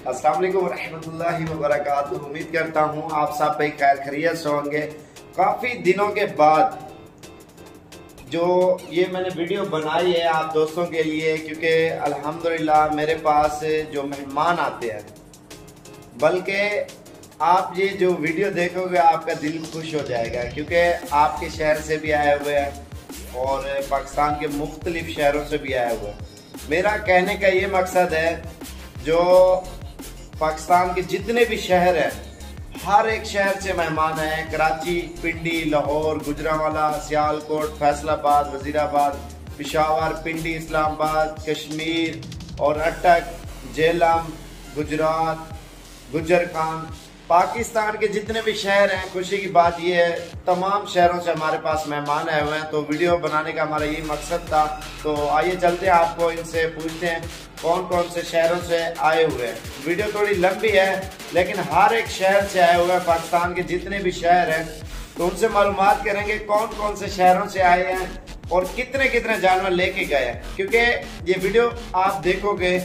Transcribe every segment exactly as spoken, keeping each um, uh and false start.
अस्सलाम वालेकुम रहमतुल्लाहि व बरकातुहू। उम्मीद करता हूँ आप सब भाई खैर खैरियत से होंगे। काफ़ी दिनों के बाद जो ये मैंने वीडियो बनाई है आप दोस्तों के लिए, क्योंकि अल्हम्दुलिल्लाह मेरे पास जो मेहमान आते हैं, बल्कि आप ये जो वीडियो देखोगे आपका दिल खुश हो जाएगा, क्योंकि आपके शहर से भी आए हुए हैं और पाकिस्तान के मुख्तलिफ शहरों से भी आए हुए हैं। मेरा कहने का ये मकसद है, जो पाकिस्तान के जितने भी शहर हैं, हर एक शहर से मेहमान हैं। कराची, पिंडी, लाहौर, गुजरांवाला, सियालकोट, फैसलाबाद, वजीराबाद, पेशावर, पिंडी, इस्लामाबाद, कश्मीर और अटक, जेलम, गुजरात, गुजर खान, पाकिस्तान के जितने भी शहर हैं। खुशी की बात यह है तमाम शहरों से हमारे पास मेहमान आए हुए हैं, तो वीडियो बनाने का हमारा यही मकसद था। तो आइए चलते हैं, आपको इनसे पूछते हैं कौन कौन से शहरों से आए हुए हैं। वीडियो थोड़ी लंबी है, लेकिन हर एक शहर से आए हुए हैं, पाकिस्तान के जितने भी शहर हैं, तो उनसे मालूमात करेंगे कौन कौन से शहरों से आए हैं और कितने कितने जानवर लेके गए हैं। क्योंकि ये वीडियो आप देखोगे,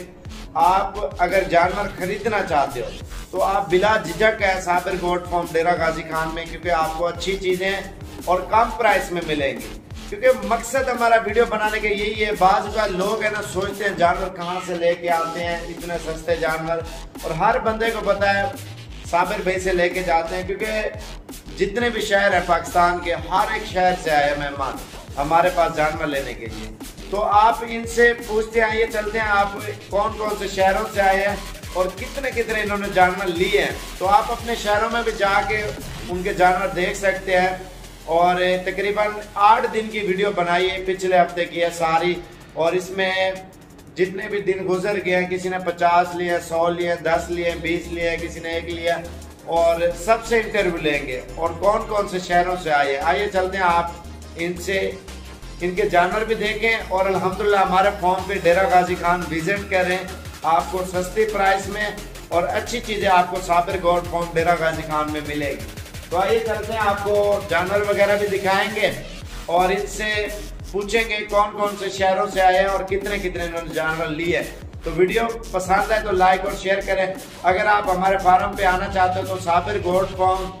आप अगर जानवर खरीदना चाहते हो तो आप बिला झिझक है साबिर गोट फार्म डेरा गाजी खान में, क्योंकि आपको अच्छी चीजें और कम प्राइस में मिलेंगी। क्योंकि मकसद हमारा वीडियो बनाने का यही है। बाज़ का लोग है ना सोचते हैं जानवर कहाँ से लेके आते हैं इतने सस्ते जानवर, और हर बंदे को पता है साबिर भाई से लेके जाते हैं, क्योंकि जितने भी शहर है पाकिस्तान के, हर एक शहर से आए मेहमान हमारे पास जानवर लेने के लिए। तो आप इनसे पूछते हैं, ये चलते हैं आप कौन कौन से शहरों से आए हैं और कितने कितने इन्होंने जानवर लिए हैं। तो आप अपने शहरों में भी जाके उनके जानवर देख सकते हैं। और तकरीबन आठ दिन की वीडियो बनाई है, पिछले हफ्ते की है सारी, और इसमें जितने भी दिन गुजर गए हैं, किसी ने पचास लिए, सौ लिए, दस लिए, बीस लिए, किसी ने एक लिया, और सबसे इंटरव्यू लेंगे और कौन कौन से शहरों से आए। आइए चलते हैं, आप इनसे इनके जानवर भी देखें और अल्हम्दुलिल्लाह हमारे फार्म पे डेरा गाजी खान विजिट करें। आपको सस्ती प्राइस में और अच्छी चीजें आपको साबिर गोट फार्म डेरा गाजी खान में मिलेगी। तो आइए चलते हैं, आपको जानवर वगैरह भी दिखाएंगे और इनसे पूछेंगे कौन कौन से शहरों से आए हैं और कितने कितने इन्होंने जानवर लिए। तो वीडियो पसंद है तो लाइक और शेयर करें। अगर आप हमारे फार्म पे आना चाहते हो तो साबिर गोट फार्म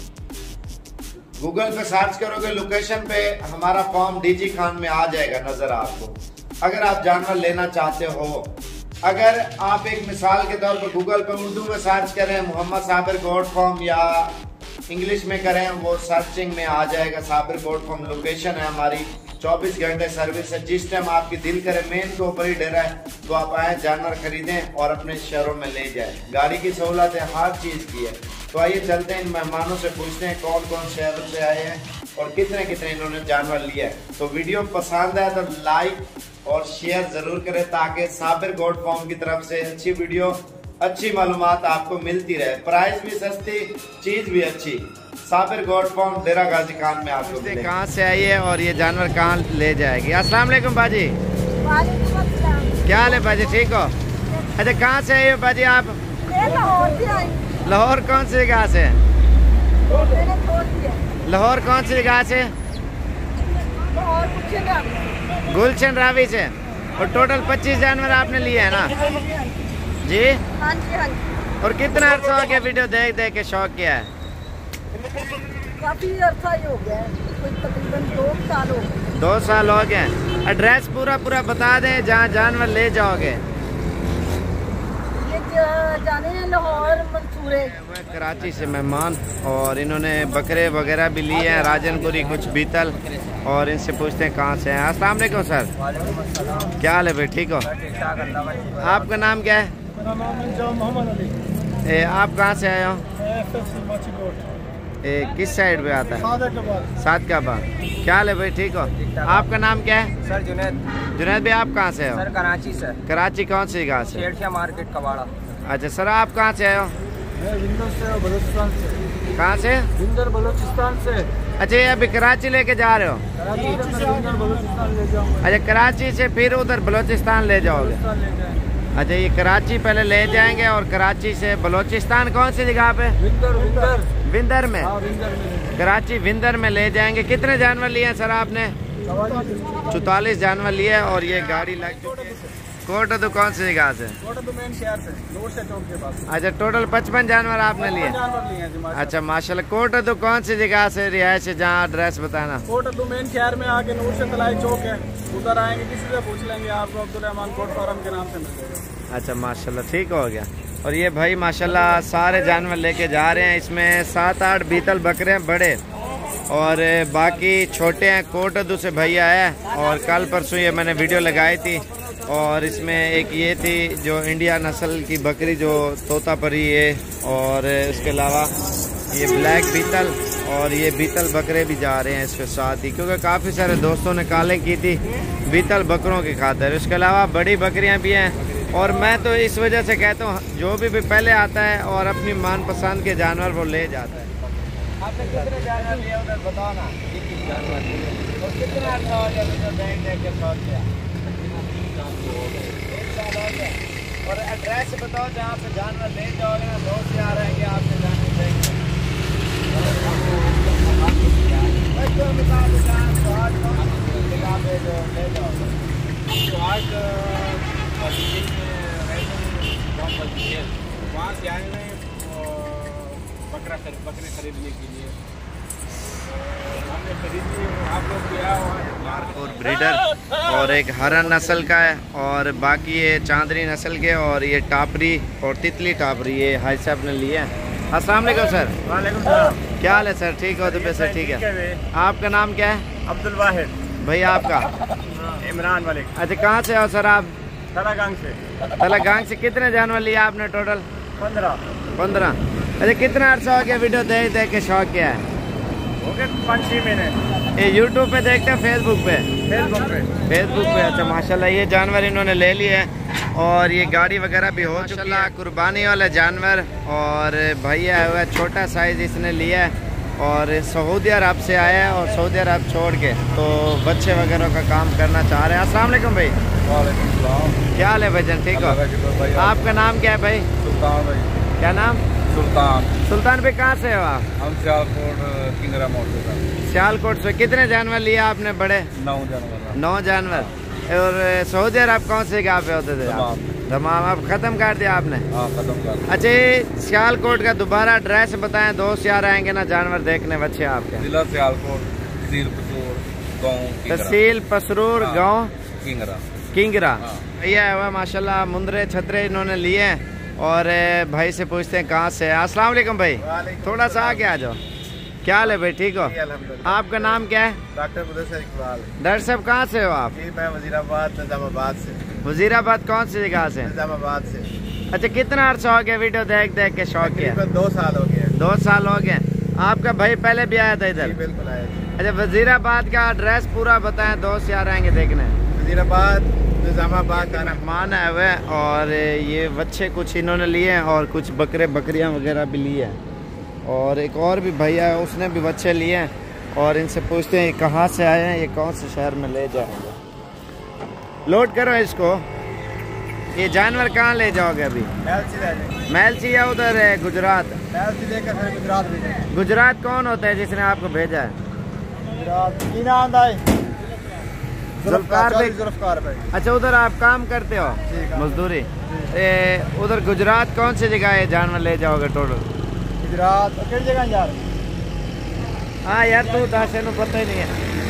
गूगल पे सर्च करोगे, लोकेशन पे हमारा फार्म डीजी खान में आ जाएगा नजर आपको, अगर आप जानवर लेना चाहते हो। अगर आप एक मिसाल के तौर पर गूगल पे उर्दू में सर्च करें मोहम्मद साबिर गोट फार्म, या इंग्लिश में करें, वो सर्चिंग में आ जाएगा साबिर गोट फार्म। लोकेशन है हमारी, चौबीस घंटे सर्विस है। जिस टाइम आपकी दिल करे, मेन के ऊपर ही डेरा है, तो आप आए जानवर खरीदें और अपने शहरों में ले जाएं। गाड़ी की सहूलत है, हर चीज़ की है। तो आइए चलते हैं, इन मेहमानों से पूछते हैं कौन कौन शहरों से आए हैं और कितने कितने इन्होंने जानवर लिया है। तो वीडियो पसंद है तो लाइक और शेयर जरूर करें, ताकि साबिर गोट फार्म की तरफ से अच्छी वीडियो, अच्छी मालूमात आपको मिलती रहे। प्राइस भी सस्ती, चीज भी अच्छी। साबिर गोट फार्म डेरा गाजी खान में आपको कहाँ से आई है और ये जानवर कहाँ ले जाएगी। अस्सलाम वालेकुम बाजी। क्या हाल है बाजी, ठीक हो? अच्छा, कहाँ से आई हो बाजी आप? लाहौर कौन सी जगह से? लाहौर कौन सी जगह से? गुलशन रावी से। और टोटल पच्चीस जानवर आपने लिए है ना जी? हाँ जी, हाँ जी। और कितना अर्सा हो गया वीडियो देख देख के शौक किया है? काफी अर्सा ही हो गया, तकरीबन दो साल हो गए। दो साल हो गए। एड्रेस पूरा पूरा बता दें जहाँ जानवर ले जाओगे। जाने हैं लाहौर, मंसूरे। कराची से मेहमान, और इन्होंने बकरे वगैरह भी लिए हैं, राजनपुरी, कुछ बीतल, और इनसे पूछते हैं कहाँ से हैं। अस्सलाम वालेकुम सर, क्या हाल है भाई, ठीक हो? आपका नाम क्या है? ए, आप कहाँ से आए हो? ए, किस साइड पे आता है? सादकाबाद। क्या हाल है भाई, ठीक हो? आपका नाम क्या है? सर जुनैद। जुनैद भाई, आप कहाँ से हो? सर कराची से। कराची कौन सी जगह से? शेरशाह मार्केट कबाड़ा। अच्छा सर, आप कहाँ से आए हो? मैं विंदर से, बलूचिस्तान से। कहाँ से? विंदर, बलूचिस्तान से। अच्छा, ये अभी कराची लेके जा रहे हो? कराची से विंदर, बलूचिस्तान ले जाऊंगा। अच्छा, कराची से फिर उधर बलूचिस्तान ले जाओगे? अच्छा, ये कराची पहले ले जाएंगे और कराची से बलूचिस्तान कौन सी जगह पे? विंदर। विंदर विंदर में? हाँ, विंदर में। कराची विंदर में ले जाएंगे। कितने जानवर लिए हैं सर आपने? चौतालीस जानवर लिए और ये गाड़ी लग चुकी है। कोट तो कौन सी जगह से? कोट तो मेन शहर से, नूर से चौक के पास। अच्छा, टोटल पचपन जानवर आपने लिए? जानवर लिए हैं जी माशाल्लाह। अच्छा माशाल्लाह। कोट तो कौन सी जगह से रिहायश है, जहाँ एड्रेस बताना? कोट तो मेन शहर में आके नूर से तलाई चौक है, उधर आएंगे किसी से पूछ लेंगे आपको, अब्दुल रहमान कोट फार्म के नाम से मिल जाएगा। अच्छा माशाल्लाह, ठीक हो गया। और ये भाई माशाल्लाह सारे जानवर लेके जा रहे हैं। इसमें सात आठ बीतल बकरे हैं बड़े, और बाकी छोटे हैं। कोटदू से भैया है, और कल परसों ये मैंने वीडियो लगाई थी, और इसमें एक ये थी जो इंडिया नस्ल की बकरी जो तोतापरी है, और उसके अलावा ये ब्लैक बीतल, और ये बीतल बकरे भी जा रहे हैं इसके साथ ही, क्योंकि काफ़ी सारे दोस्तों ने कॉलिंग की थी बीतल बकरों की खातिर। उसके अलावा बड़ी बकरियां भी हैं, और मैं तो इस वजह से कहता हूँ जो भी, भी पहले आता है और अपनी मनपसंद के जानवर वो ले जाता है। आपने कितने जानवर लिए उधर बताओ ना? जानवर और कितना अच्छा हो गया जो बैंक देख के शौक किया? एक साल हो गया। और एड्रेस बताओ जहाँ पे जानवर ले जाओगे ना, दोस्त आ रहेंगे आपसे जानवर देंगे। वहाँ से आए हैं बकरा बकरे खरीदने के लिए, हमने खरीद ली। आप लोग गया और ब्रीडर, और एक हरन नस्ल का है, और बाकी ये चांदनी नस्ल के, और ये टापरी और तितली टापरी ये हाई साहब ने लिए हैं। अस्सलाम वालेकुम सर। वालेकुम सलाम। क्या हाल है सर? ठीक हो? तो सर ठीक है। आपका नाम क्या है? अब्दुल वाहिद। भैया आपका? इमरान वाले। अच्छा, कहाँ से हो सर आप? तलागांग से। तलागांग से। कितने जानवर लिया आपने टोटल? पंद्रह। पंद्रह। अच्छा, कितना अर्सा हो गया वीडियो देख देख के शौक क्या है? हो गए पाँच छः महीने। ये यूट्यूब पे देखते हैं, फेसबुक पे? फेसबुक पे। फेसबुक पे। अच्छा माशाल्लाह, ये जानवर इन्होंने ले लिए हैं, और ये गाड़ी वगैरह भी हो चुकी है। कुर्बानी वाला जानवर, और भैया हुआ छोटा साइज इसने लिया है, और सऊदी अरब से आया है, और सऊदी अरब छोड़ के तो बच्चे वगैरह का काम करना चाह रहे हैं। अस्सलाम वालेकुम भाई। वालेकुम सलाम। क्या हाल है भाईजान? ठीक हो? आपका नाम क्या है भाई? सुल्तान भाई। क्या नाम? सुल्तान। सुल्तान भाई कहाँ से हो आप? हम सियालकोट किंगरा मोड़ से। सियालकोट से। कितने जानवर लिया आपने बड़े? नौ जानवर। नौ जानवर। और सऊदी अरब कौन से जगह पे होते थे? दमाम। अब खत्म कर दिया आपने? हाँ, खत्म कर। अच्छा, सियालकोट का दोबारा एड्रेस बताएं, दोस्त यार आएंगे ना जानवर देखने बच्चे आपके। जिला सियालकोट, तहसील पसरूर गाँव। तहसील पसरूर गाँव किंगरा। किंगरा। भैया हुआ माशाल्लाह मुंदरे छतरे इन्होंने लिए हैं, और भाई से पूछते हैं कहाँ से है। अस्सलाम वालेकुम भाई। थोड़ा सा आगे आ जाओ। क्या हाल है भाई? ठीक हो? आपका नाम क्या है? डॉक्टर मुदस्सिर इकबाल। डॉक्टर साहब कहाँ से हो आप? जी मैं वजीराबाद निजामाबाद से। वजीराबाद कौन सी जगह से? निजामाबाद से। अच्छा, कितना अर्सा हो गया वीडियो देख देख के शौक किया? दो साल हो गए। दो साल हो गए। आपका भाई पहले भी आया था इधर? बिल्कुल आया। अच्छा, वजीराबाद का एड्रेस पूरा बताएं, दोस्त यार आएंगे देखने। वजीराबाद निजामाबाद का मेहमान आए हुए हैं, और ये बच्चे कुछ इन्होंने लिए हैं, और कुछ बकरे बकरियां वगैरह भी लिए हैं, और एक और भी भैया है उसने भी बच्चे लिए हैं, और इनसे पूछते हैं कहाँ से आए हैं, ये कौन से शहर में ले जाएंगे। लोड करो इसको। ये जानवर कहाँ ले जाओगे अभी? महलसी या उधर है गुजरात? लेकर गुजरात भेजे। गुजरात कौन होता है जिसने आपको भेजा है? जुल्फकार भाई। जुल्फकार भाई। अच्छा, उधर आप काम करते हो मजदूरी? उधर गुजरात कौन सी जगह है जानवर ले जाओगे टोटल? गुजरात किस जगह जा रहे? हाँ यार, तू दाशे नु पता ही नहीं है।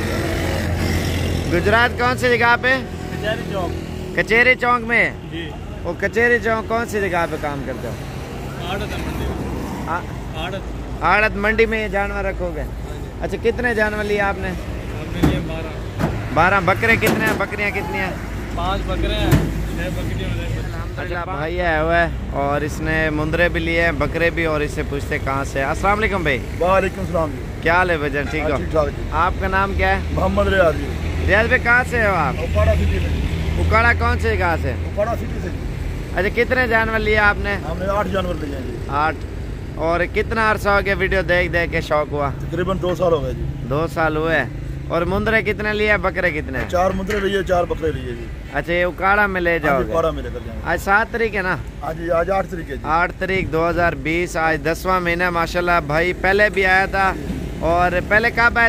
गुजरात कौन सी जगह पे? कचेरी चौक। कचेरी चौक में जी। वो कचेरी चौक कौन सी जगह पे काम करते हो? आड़त मंडी। आड़त आड़त मंडी में ये जानवर रखोगे? अच्छा, कितने जानवर लिए आपने? हमने लिए बारह। बारह। बकरे कितने हैं? बकरियां कितनी हैं? पांच बकरे हैं, छह बकरियां। अच्छा, भाई आया हुआ है, और इसने मुंदरे भी लिए हैं, बकरे भी, और इससे पूछते कहाँ से। अस्सलाम वालेकुम भाई। वालेकुम सलाम। क्या हाल है भजन? ठीक हो? आपका नाम क्या है? मोहम्मद रियाज। रियाज भाई कहाँ से हो आप? उकाड़ा सिटी से। उकाड़ा कौन से जगह से? उकाड़ा सिटी से। अच्छा, कितने जानवर लिए आपने? हमने आठ जानवर लिए हैं जी। आठ। और कितना अरसा हो गया वीडियो देख देख के शौक हुआ? तकरीबन दो साल हो गए जी। दो साल हुए। और मुंदरे कितने लिए, बकरे कितने? चार मुंदरे लिए, चार बकरे लिए जी। अच्छा, ये उकाड़ा में ले जाओगे? उकाड़ा में लेकर जाएंगे। आज सात तारीख है ना? आज आज आठ तारीख है जी। आठ तारीख दो हजार बीस। आज दसवां महीना। माशाल्लाह भाई पहले भी आया था। और पहले कब आए थे?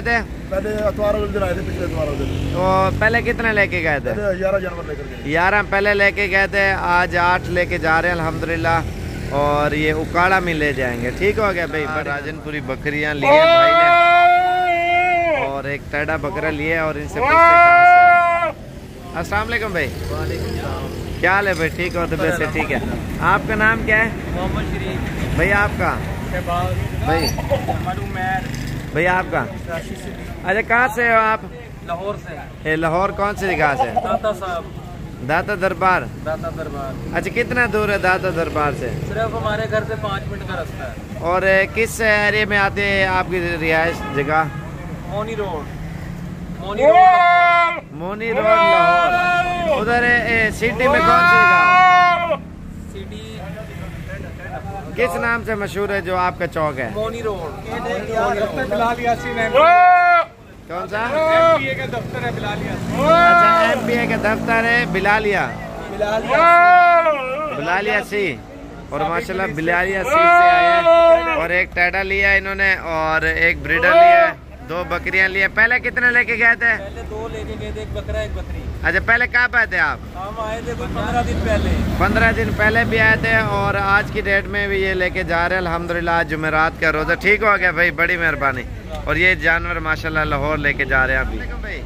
पहले अतवार वाले दिन आए थे, पिछले अतवार वाले दिन। तो पहले कितने लेके गए थे? ग्यारह जानवर लेकर गए। ग्यारह पहले लेके गए थे, आज आठ लेके जा रहे हैं अल्हम्दुलिल्लाह। और ये उकाड़ा में ले जाएंगे। ठीक हो गया भाई। राजनपुरी बकरियां लिए भाई ने और एक टेढ़ा बकरा लिया और इनसे अस्सलाम वालेकुम भाई। क्या हाल है भाई? ठीक हो? तो वैसे ठीक है। आपका नाम क्या है? मोहम्मद शरीफ। भाई आपका? भाई भाई आपका? अच्छा कहाँ से हो आप? लाहौर से। ए, लाहौर कौन सी जगह से? दाता साहब। दाता दरबार। दाता दरबार। अच्छा कितना दूर है दाता दरबार से? सिर्फ हमारे घर से पाँच मिनट का रास्ता है। और किस एरिया में आते हैं आपकी रिहाइश जगह? Moni road. Moni road. Moni road Lahore. उधर सिटी में कौन सी जगह? सिटी किस नाम से मशहूर है जो आपका चौक है? मोनी रोड। बिलाल यासीन है। कौन सा? एमपीए का दफ्तर है बिलाल यासीन। अच्छा एमपीए का दफ्तर है बिलालिया। बिलालिया सी। और माशाल्लाह बिलालिया सी से आया। और एक टाटा लिया इन्होंने और एक ब्रीडर लिया, दो बकरियां लिए। पहले कितने लेके गए थे? पहले दो लेके गए थे, एक बकरा एक बकरी। अच्छा पहले कब आए थे आप? हम आए थे कोई पंद्रह दिन पहले। पंद्रह दिन पहले भी आए थे और आज की डेट में भी ये लेके जा रहे हैं अल्हम्दुलिल्लाह। आज जुमेरात का रोजा। ठीक हो गया भाई, बड़ी मेहरबानी। और ये जानवर माशाल्लाह लाहौर लेके जा रहे हैं अभी।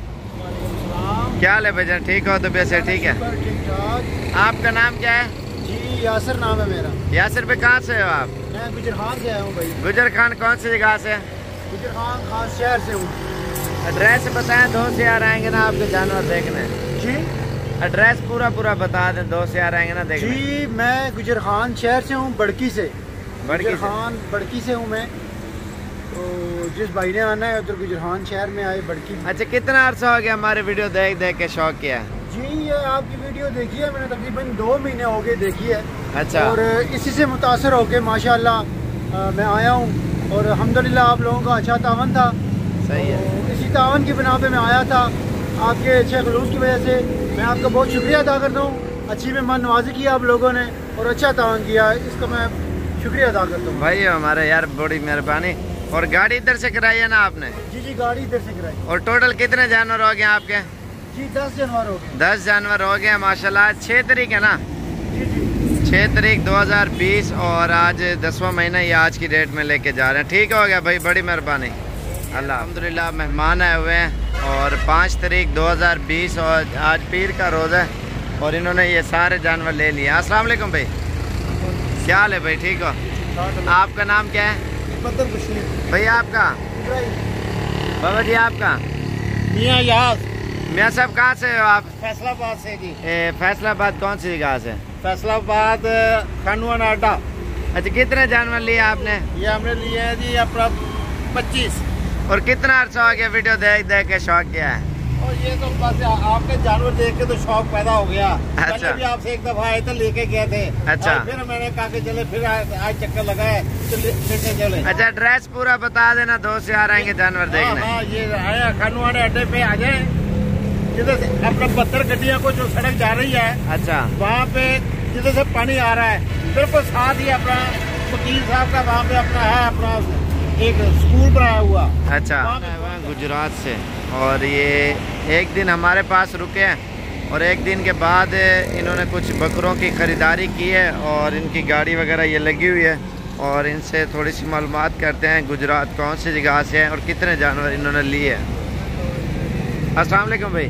क्या हाल है भाईजान? ठीक हो? तो वैसे ठीक है। आपका नाम क्या है? जी यासर नाम है मेरा। यासिर पे कहाँ से हो आप? मैं गुजर खान से आया हूँ भाई। गुजर खान कौन सी जगह से? गुजर खान खास शहर से हूँ। एड्रेस बताएं, दो से यार आएंगे ना आपके जानवर देखने। जी एड्रेस पूरा पूरा बता दें, दो से यार आएंगे ना देखने। जी मैं गुजर खान शहर से हूँ, बड़की से। बड़की गुजर से? खान बड़की से हूँ मैं। तो जिस भाई ने आना है उधर गुजर खान शहर में आए बड़की। अच्छा कितना अर्सा हो गया हमारे वीडियो देख देख के शौक किया? जी ये आपकी वीडियो देखी है मैंने, तकरीबन दो महीने हो गए देखी है। अच्छा। और इसी से मुतासर होके माशाल्लाह मैं आया हूँ और अल्हम्दुलिल्लाह आप लोगों का अच्छा तावन था। सही है। तो इसी तावन की बिना पे मैं आया था, आपके अच्छे खलूस की वजह से। मैं आपका बहुत शुक्रिया अदा करता हूँ। अच्छी मेहमान नवाजी की आप लोगों ने और अच्छा तावन किया, इसका मैं शुक्रिया अदा करता हूँ। भाई हमारे यार बड़ी मेहरबानी। और गाड़ी इधर से कराई है ना आपने? जी जी गाड़ी इधर से कराई। और टोटल कितने जानवर हो गए आपके? जी दस जानवर हो गए। दस जानवर हो गए माशाल्लाह। छः तारीख है ना? जी जी छः तारीख दो हज़ार बीस और आज दसवां महीना ये आज की डेट में लेके जा रहे हैं। ठीक हो गया भाई, बड़ी मेहरबानी। अल्लाह अल्हम्दुलिल्लाह मेहमान आए हुए हैं और पाँच तारीख दो हज़ार बीस और आज पीर का रोज़ा है और इन्होंने ये सारे जानवर ले लिए। अस्सलाम वालेकुम भाई। क्या हाल है भाई? ठीक हो? आपका नाम क्या है? भैया आपका? बाबा जी आपका? मियाँ याद। मियाँ साहब कहाँ से हो आप? फैसलाबाद से जी। ए, फैसलाबाद कौन सी जगह से? फैसलाबाद खानुआ नाडा। अच्छा कितने जानवर लिए आपने? ये हमने लिए है जी अपना पच्चीस। और कितना अर्सा हो गया वीडियो देख देख के शौक किया है? और ये तो बस आपके जानवर देख के तो शौक पैदा हो गया। अच्छा। पहले भी आपसे एक दफा आए थे, लेके गए थे। अच्छा। और फिर मैंने कहा कि चले फिर आज चक्कर लगाए तो लेके चले। अच्छा एड्रेस पूरा बता देना, दो से आ रहेंगे जानवर देखने। हाँ, हाँ ये आया खानुआने अड्डे पे आ जाए, जिधर से अपना बहत्तर गड्डियों को जो सड़क जा रही है। अच्छा। वहाँ पे जिधर से पानी आ रहा है बिल्कुल साथ ही अपना वकील साहब का वहाँ पे अपना है अपना एक स्कूल बनाया हुआ। अच्छा गुजरात से। और ये एक दिन हमारे पास रुके हैं और एक दिन के बाद इन्होंने कुछ बकरों की ख़रीदारी की है और इनकी गाड़ी वगैरह ये लगी हुई है और इनसे थोड़ी सी मालूमात करते हैं गुजरात कौन सी जगह से है और कितने जानवर इन्होंने लिए हैं। अस्सलाम वालेकुम भाई।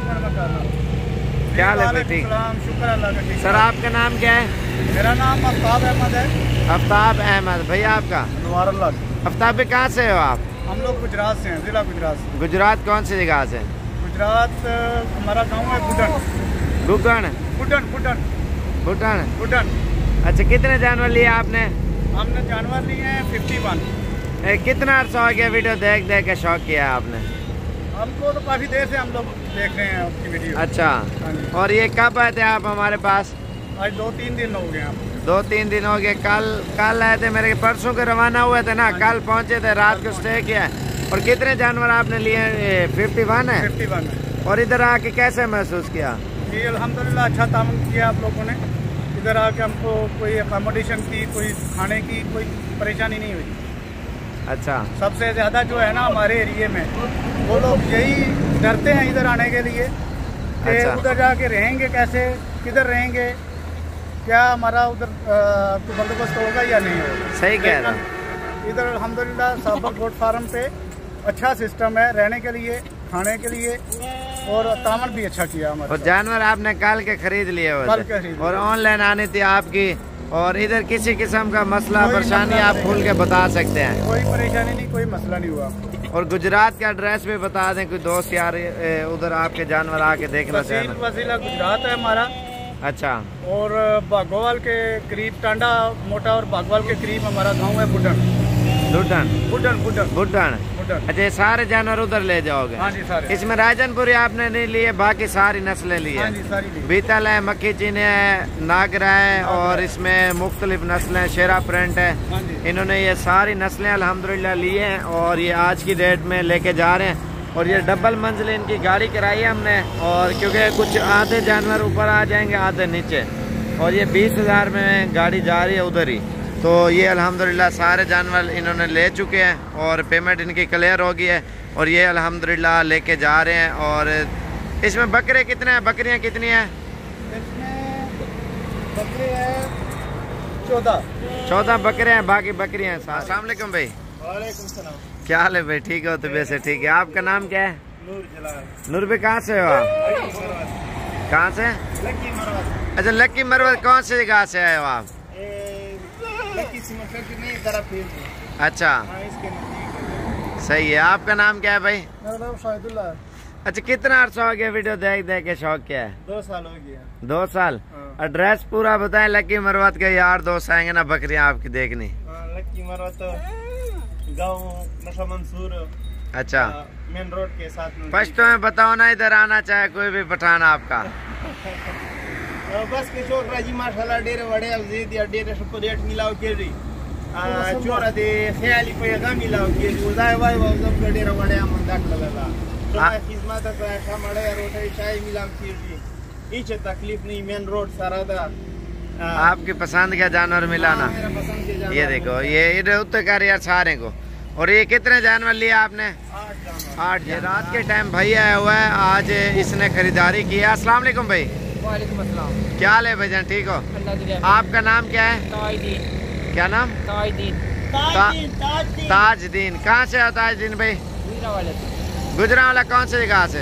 क्या हाल है भाई? ठीक। शुक्र अल्लाह का। ठीक। सर आपका नाम क्या है? मेरा नाम आफ्ताब अहमद है। आफ्ताब अहमद। भैया आपका? नवारुल्लाह। आफ्ताब भाई कहाँ से हो आप? हम लोग गुजरात से हैं, जिला गुजरात से। गुजरात कौन सी जगह से? गुजरात हमारा गांव है गुडन। गुगन? गुडन गुडन भूटान? गुडन। अच्छा कितने जानवर लिए आपने? हमने जानवर लिए हैं फिफ्टी वन। ए, कितना अर्सा हो गया वीडियो देख देख के शौक किया है आपने? हमको तो काफी देर से हम लोग देख रहे हैं आपकी वीडियो। अच्छा। और ये कब आए थे आप हमारे पास? आज दो तीन दिन हो गए। आप दो तीन दिन हो गए। कल कल आए थे, मेरे परसों के रवाना हुए थे ना, कल पहुंचे थे, रात को स्टे किया। और कितने जानवर आपने लिए? फिफ्टी वन है। Fifty one. और इधर आके कैसे महसूस किया? जी अल्हम्दुलिल्लाह अच्छा तामुन किया आप लोगों ने। इधर आके हमको कोई अकोमोडेशन की, कोई खाने की कोई परेशानी नहीं हुई। अच्छा। सबसे ज्यादा जो है ना हमारे एरिए में वो लोग यही डरते हैं इधर आने के लिए कि अच्छा। उधर जाके रहेंगे कैसे, किधर रहेंगे, क्या हमारा उधर बंदोबस्त होगा या नहीं होगा। सही कह रहा हूँ। इधर अल्हम्दुलिल्लाह साबक गोट फार्म पे अच्छा सिस्टम है रहने के लिए, खाने के लिए, और तामन भी अच्छा किया हमारे। और जानवर आपने कल के खरीद लिए कल के खरीद और ऑनलाइन आनी थी आपकी, और इधर किसी किस्म का मसला परेशानी आप खुल के बता सकते हैं। कोई परेशानी नहीं, कोई मसला नहीं हुआ। और गुजरात का एड्रेस भी बता दें, कोई दोस्त यार उधर आपके जानवर आके देखना चाहे। वसीला गुजरात है हमारा। अच्छा। और बागवाल के करीब टांडा मोटा और बागवाल के करीब हमारा गांव है बुडन। बुडन बुडन बुडन बुडन अच्छा, ये सारे जानवर उधर ले जाओगे? हाँ जी सारे। इसमें राजनपुरी आपने नहीं लिए, बाकी सारी नस्लें ली है? हाँ जी सारी ली। बीतल है, मक्खी चीनी है, नागरा है, और इसमें मुख्तलिफ नस्लें, शेरा प्रिंट है। हाँ जी। इन्होंने ये सारी नस्लें अल्हम्दुलिल्लाह ली हैं और ये आज की डेट में लेके जा रहे हैं। और ये डबल मंजिल इनकी गाड़ी कराई है हमने, और क्योंकि कुछ आधे जानवर ऊपर आ जाएंगे आधे नीचे, और ये बीस हजार में गाड़ी जा रही है उधर ही। तो ये अल्हम्दुलिल्लाह सारे जानवर इन्होंने ले चुके हैं और पेमेंट इनकी क्लियर हो गई है, और ये अल्हम्दुलिल्लाह लेके जा रहे हैं। और इसमें बकरे कितने हैं, बकरियां कितनी हैं? इसमें बकरे हैं चौदह चौदह बकरे हैं, बाकी बकरियां हैं। अस्सलाम वालेकुम भाई। वालेकुम सलाम। क्या हाल है भाई? ठीक हो? तो वैसे ठीक है। आपका नाम क्या है? नूर जलाल। नूर भाई कहाँ से हो आप? कहाँ से? लकी मरवत। अच्छा, लक्की मरवत। कौन सी जगह से आए हो आप? लकी सिमर की नहीं तरफ। अच्छा, हाँ, इसके नजदीक। सही है। आपका नाम क्या है भाई? मेरा नाम शाहिदुल्लाह। अच्छा, कितना अर्सा हो गया वीडियो देख देख के? शौक क्या है? दो साल हो गया। दो साल। हाँ। एड्रेस पूरा बताएं। लक्की मरवत के यार दोस्त आएंगे ना बकरियां आपकी देखनी। हाँ, लकी मरवत गाँव नशा मंसूर। अच्छा, मेन रोड के साथ में। फर्स्ट में बताओ ना, इधर आना चाहे कोई भी पठान आपका। बस के चोक राजी माशाल्लाह डेरे वड़े अजीद या डेरे सबको रेट मिलाओ के री चोरा दे ख्याली पे गा मिलाओ के री उदाय वाय वाव सब डेरे वड़े हम दाख लगला तो खिदमत का ऐसा मड़े रोटी चाय मिलाओ के री इचे तकलीफ नहीं। मेन रोड सारा दा आपकी पसंद का जानवर मिला ना? मेरा पसंद के जानवर। ये देखो, ये इधर उत्तर कर यार सारे को। और ये कितने जानवर लिए आपने? आठ जानवर। आठ। ये रात के टाइम भाई आया हुआ है, आज इसने खरीदारी की है। अस्सलाम वालेकुम भाई। वालेकुम अस्सलाम। क्या हाल है भाईजान? ठीक हो? आपका नाम क्या है? ताजदीन। क्या नाम? ताजदीन। ता- ताजदीन। कहाँ से हो ताजदीन भाई? वाले गुजरावाला कौन सी जगह से?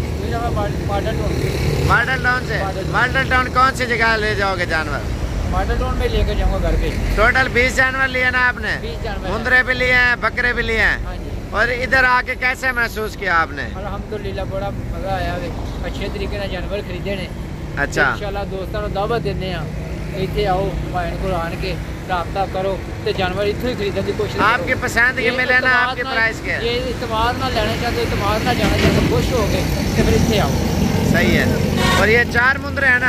मॉडल टाउन से। मॉडल टाउन कौन सी जगह ले जाओगे जानवर? मॉडल टाउन में लेकर जाऊंगा घर पे। टोटल बीस जानवर लिए ना आपने? बीस जानवर। मुंदरे भी लिए हैं, बकरे भी लिए हैं। हाँ जी। और इधर आके कैसे महसूस किया आपने? अल्हम्दुलिल्लाह बड़ा मजा आया। अच्छे तरीके से जानवर खरीदे ने। अच्छा, इंशाल्लाह दोस्तों को दावत देने इतने आओ भाई को आन के राबता करो तो जानवर इतों ही खरीदने की कोशिश। आपकी पसंद के मिले ना? आपके प्राइस के? ये इतमाद ना लेना चाहते, इतमाद ना जाना चाहते, खुश हो गए तो फिर इतने आओ। सही है। और ये चार मुंदरे है ना?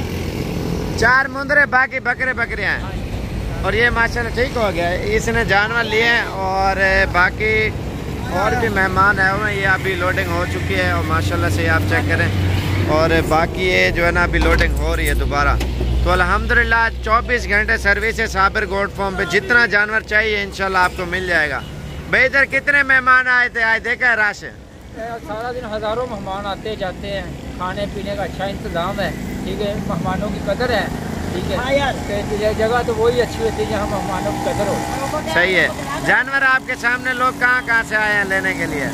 चार मुंदरे, बाकी बकरे बकरे हैं। और ये माशाल्लाह ठीक हो गया, इसने जानवर लिए हैं। और बाकी और भी मेहमान आए हुए हैं। ये अभी लोडिंग हो चुकी है और माशाल्लाह से आप चेक करें। और बाकी ये जो है ना अभी लोडिंग हो रही है दोबारा। तो अल्हम्दुलिल्लाह चौबीस घंटे सर्विस है साबिर गोट फार्म पे। जितना जानवर चाहिए इंशाल्लाह आपको मिल जाएगा। भाई इधर कितने मेहमान आए थे? आज देखा है राश? सारा दिन हजारों मेहमान आते जाते हैं। खाने पीने का अच्छा इंतजाम है। ठीक है, मेहमानों की कदर है। ठीक है, जगह तो वही अच्छी होती है जहाँ मेहमानों की कदर हो। सही है। जानवर आपके सामने लोग कहाँ कहाँ से आए हैं लेने के लिए?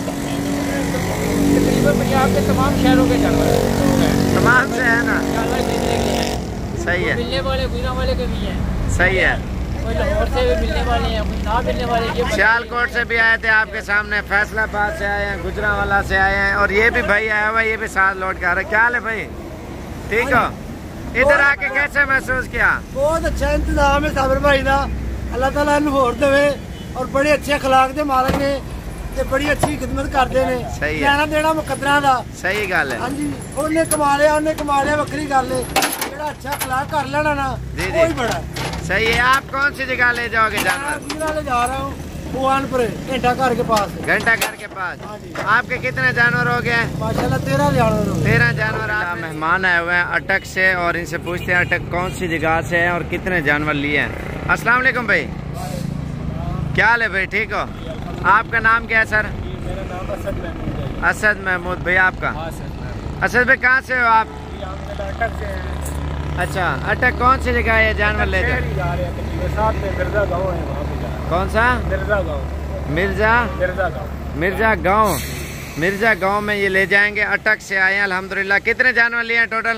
तकरीबन पंजाब के तमाम शहरों के जानवर तमाम से है ना? जानवर खरीदने के लिए। सही है। मिलने वाले गुजरा वाले के भी हैं। सही है। कोई लाहौर से भी मिलने वाले हैं, कोई ना मिलने वाले। ये सियालकोट से भी आए थे आपके सामने, फैसलाबाद से आए हैं, गुजरावाला से आए हैं। और ये भी भाई आया हुआ है, ये भी साथ लौट के आ रहा है। क्या हाल है भाई? ठीक हो? इधर आके कैसे महसूस किया? बहुत अच्छा इंतजाम है साबिर भाई का। अल्लाह ताला इन्हू होर देवे और बड़े अच्छे अखलाक दे मालक ने ते बड़ी अच्छी खिदमत करते ने। सही है। लेना देना मुकद्दरां दा। सही गल है। हाँ जी, उन्हें कमा लिया, उन्हें कमा लिया, वक्री गल है। जेड़ा अच्छा अखलाक कर लेना ना जी, जी। वही बड़ा। सही है। आप कौन सी जगह ले जाओगे जानवर? मैं गुजरा ले जा रहा हूँ भगवानपुर घंटा घर के पास। घंटा घर के पास। हाँ जी। आपके कितने जानवर हो गए? माशाल्लाह तेरह जानवर हो गए। तेरह जानवर। आप मेहमान आए हुए हैं अटक से और इनसे पूछते हैं अटक कौन सी जगह से है और कितने जानवर लिए हैं। अस्सलाम वालेकुम भाई। क्या हाल है भाई, ठीक हो? आपका नाम क्या है सर? मेरा नाम असद महमूद है। असद महमूद भाई, आपका? हाँ सर। असद भाई कहाँ से हो आप? अटक से हैं। अच्छा, अटक कौन सी जगह है जानवर ले जाए? जा रहे हैं साथ में मिर्जा गाँव है, वहाँ पे जा रहे हैं। कौन सा? मिर्जा गाँव। मिर्जा मिर्जा गाँव। मिर्जा गाँव मिर्जा गाँव में ये ले जाएंगे। अटक से आए हैं अल्हम्दुलिल्लाह। कितने जानवर लिए हैं टोटल?